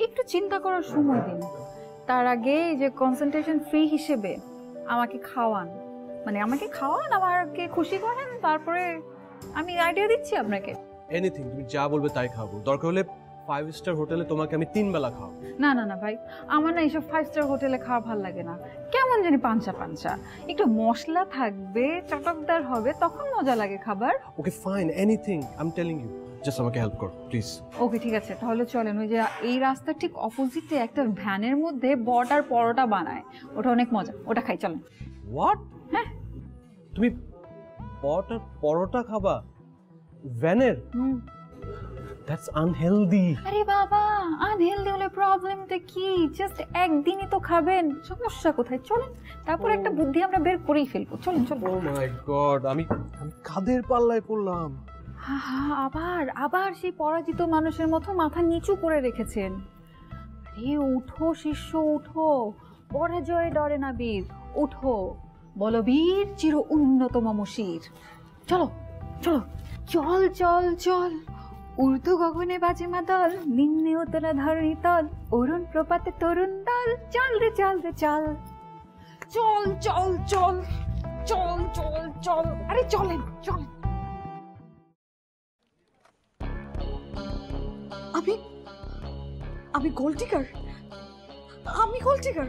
একটু চিন্তা করার সময় দিন। তার আগে এই যে কনসেন্ট্রেশন ফ্রি হিসেবে আমাকে খাওয়ান, মানে আমাকে খাওয়ান, আমাকে খুশি করেন, তারপরে আমি আইডিয়া দিচ্ছি আপনাকে। এনিথিং, তুমি যা বলবে তাই খাবো। দরকার হলে ফাইভ স্টার হোটেলে তোমাকে আমি তিন বেলা খাওয়াবো। না না না ভাই, আমার না এইসব ফাইভ স্টার হোটেলে খাওয়া ভালো লাগে না, কেমন জানি পাঞ্চা পাঞ্চা, একটু মশলা থাকবে, চটকদার হবে, তখন মজা লাগে খাবার। Okay fine, anything, I am telling you, just আমাকে হেল্প করো প্লিজ। ওকে ঠিক আছে, তাহলে চলেন ওই যে এই রাস্তার ঠিক অপোজিটে একটা ভ্যানের মধ্যে বট আর পরোটা বানায়, ওটা অনেক মজা, ওটা খাই চলেন। হোয়াট? হ্যাঁ, তুমি বট আর পরোটা খাবা ভ্যানের? হুম। That's unhealthy. আরে বাবা, আনহেলদি হলে প্রবলেমটা কি? জাস্ট একদিনই তো খাবেন, সমস্যা কোথায়? চলেন, তারপর একটা বুদ্ধি আমরা বের করেই ফেলবো। চলেন চলেন। ও মাই গড, আমি আমি কাদের পাল্লায় পড়লাম? হা হা, আবার আবার সেই পরাজিত মানুষের মতো মাথা নিচু করে রেখেছেন। আরে উঠো শিষ্য, উঠো, পরাজয় ডরে না বীর, উঠো, বলো বীর চির উন্নত মম শির। চলো চলো, চল চল চল, ঊর্ধ্ব গগনে বাজে মাদল, নিম্নে উতলা ধরণী তল, অরুণ প্রপাতে তরুণ দল, চল রে চল রে চল, চল চল চল চল চল চল, আরে চলেন চলেন। আমি আমি গোল্ড ডিগার, আমি গোল্ড ডিগার,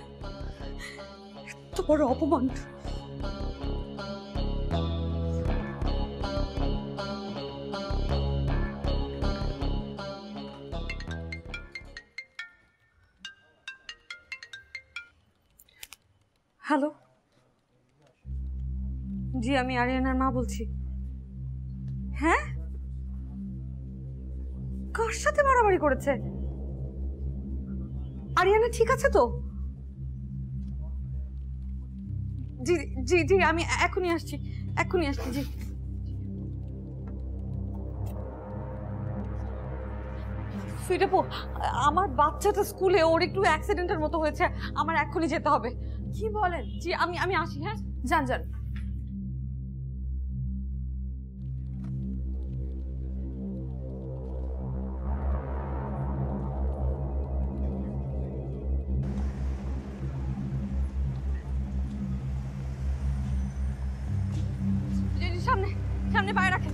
এত বড় অপমান। হ্যালো, জি আমি আরিয়ানার মা বলছি। হ্যাঁ, কার সাথে মারামারি করেছে? আরিয়ানা ঠিক আছে তো? জি জি জি আমি এখনই আসছি, এখনই আসছি। জি সুইটাপু, আমার বাচ্চাটা স্কুলে, ওর একটু অ্যাক্সিডেন্টের মতো হয়েছে, আমার এখনই যেতে হবে। কি বলেন? জি আমি আমি আসি। হ্যাঁ, যান যান। সামনে সামনে পায়ে রাখেন,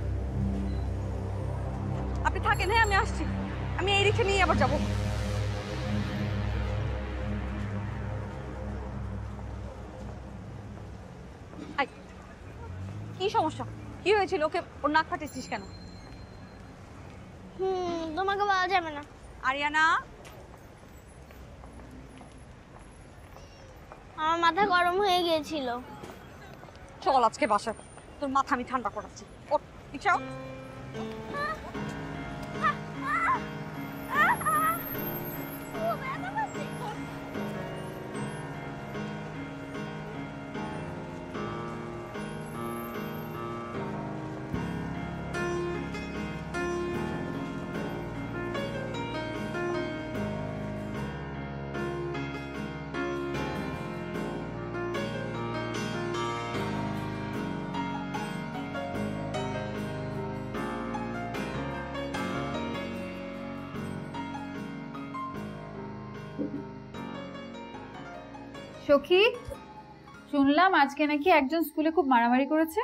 আপনি থাকেন। হ্যাঁ আমি আসছি, আমি এই রিক্সা নিয়ে আবার যাবো। কি সমস্যা? কি হয়েছিল? ওকে ওর নাক ফাটিয়েছিস কেন? হুম, তোমাকে বলা যাবে না। আরিয়ানা, আমার মাথা গরম হয়ে গিয়েছিল। চল আজকে বাসায়, তোর মাথা আমি ঠান্ডা করাচ্ছি। ওঠ, রিক্সা ওঠ। সখী, শুনলাম আজকে নাকি একজন স্কুলে খুব মারামারি করেছে।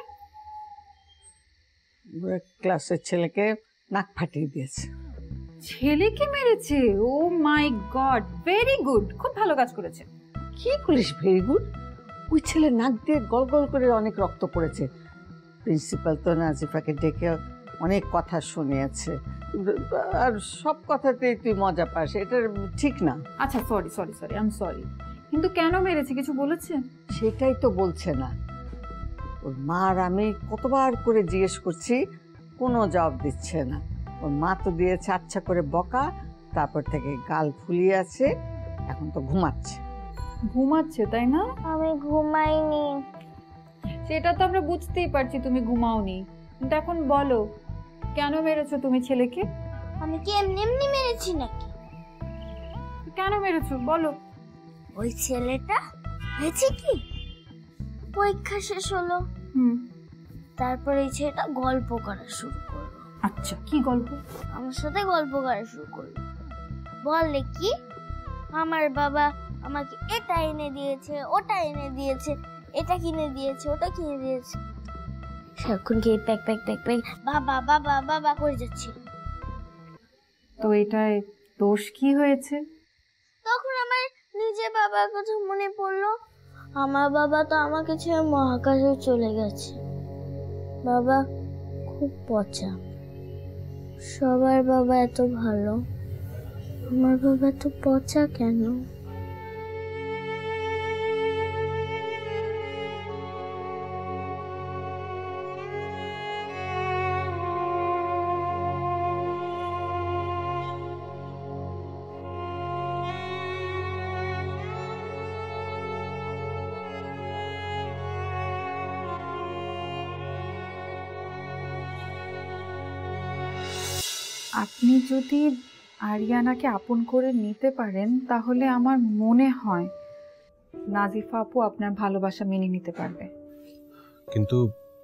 ক্লাসের ছেলেকে নাক ফাটিয়ে দিয়েছে। ছেলেকে মেরেছে? Oh my god, very good, খুব ভালো কাজ করেছে। কি বলিস ভেরি গুড? ওই ছেলে নাক দিয়ে গল গল করে অনেক রক্ত পড়েছে। প্রিন্সিপাল তো নাজিফাকে ডেকে অনেক কথা শুনিয়েছে, আর সব কথাতেই তুই মজা পাস, এটা ঠিক না। আচ্ছা sorry sorry sorry I am sorry, কিন্তু কেন মেরেছে কিছু বলেছে? সেটাই তো বলছে না। ওর মা আর আমি কতবার করে জিজ্ঞেস করছি, কোনো জবাব দিচ্ছে না। ওর মা তো দিয়েছে আচ্ছা করে বকা, তারপর থেকে গাল ফুলিয়ে আছে, এখন তো ঘুমাচ্ছে। ঘুমাচ্ছে তাই না? আমি ঘুমাইনি। সেটা তো আমরা বুঝতেই পারছি তুমি ঘুমাওনি, কিন্তু এখন বলো কেন মেরেছো তুমি ছেলেকে? আমি কি এমনি এমনি মেরেছি নাকি? কেন মেরেছো বলো। ওই ছেলেটা হয়েছে কি, পরীক্ষা শেষ হলো, হুম, তারপর এই ছেলেটা গল্প করা শুরু করলো। আচ্ছা, কি গল্প? আমার সাথে গল্প করা শুরু করলো। বলে কি আমার বাবা আমাকে এটা এনে দিয়েছে, ওটা এনে দিয়েছে, এটা কিনে দিয়েছে, ওটা কিনে দিয়েছে। সারাক্ষণ কি প্যাক প্যাক প্যাক প্যাক বাবা বাবা বাবা করে যাচ্ছে। তো এটায় দোষ কি হয়েছে? তখন আমার নিজের বাবার কথা মনে পড়লো। আমার বাবা তো আমাকে ছেড়ে মহাকাশে চলে গেছে। বাবা খুব পচা। সবার বাবা এত ভালো, আমার বাবা তো পচা কেন? আপনি যদি আরিয়ানাকে আপন করে নিতে পারেন তাহলে আমার মনে হয় নাজিফা আপু আপনার ভালোবাসা মেনে নিতে পারবে। কিন্তু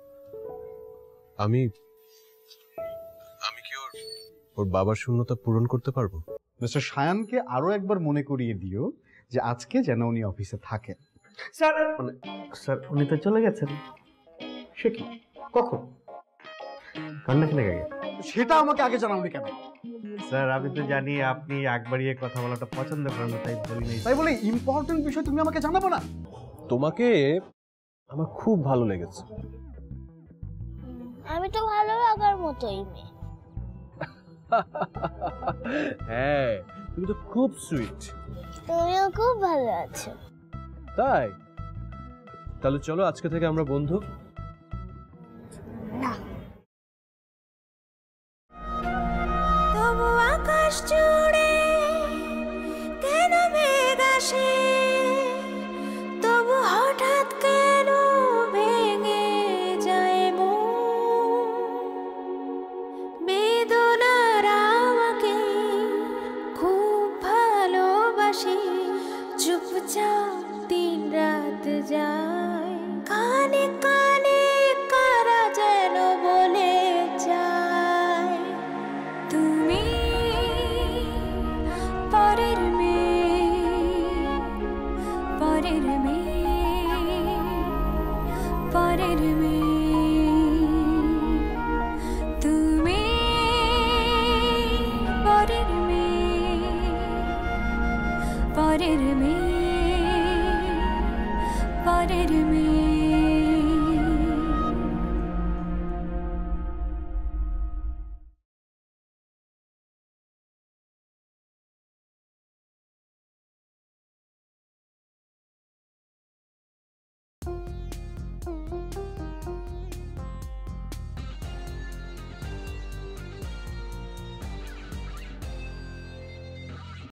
আমি আমি কি ওর ওর বাবার শূন্যতা পূরণ করতে পারবো? মিস্টার সায়ানকে আরো একবার মনে করিয়ে দিও যে আজকে যেন উনি অফিসে থাকেন। স্যার মানে স্যার উনি তো চলে গেছেন। সে কি কখন কান্না কিনে গেছে? সেটা আমাকে আগে জানাওনি কেন? স্যার আমি তো জানি আপনি একবারই কথা বলাটা পছন্দ করেন না, তাই বলি নাই। তাই বলে ইম্পর্টেন্ট বিষয় তুমি আমাকে জানাবো না? তোমাকে আমার খুব ভালো লেগেছে। আমি তো ভালো লাগার মতোই মেয়ে। হ্যাঁ তুমি তো খুব সুইট। তুমিও খুব ভালো আছো। তাই তাহলে চলো আজকে থেকে আমরা বন্ধু। তবু আকাশ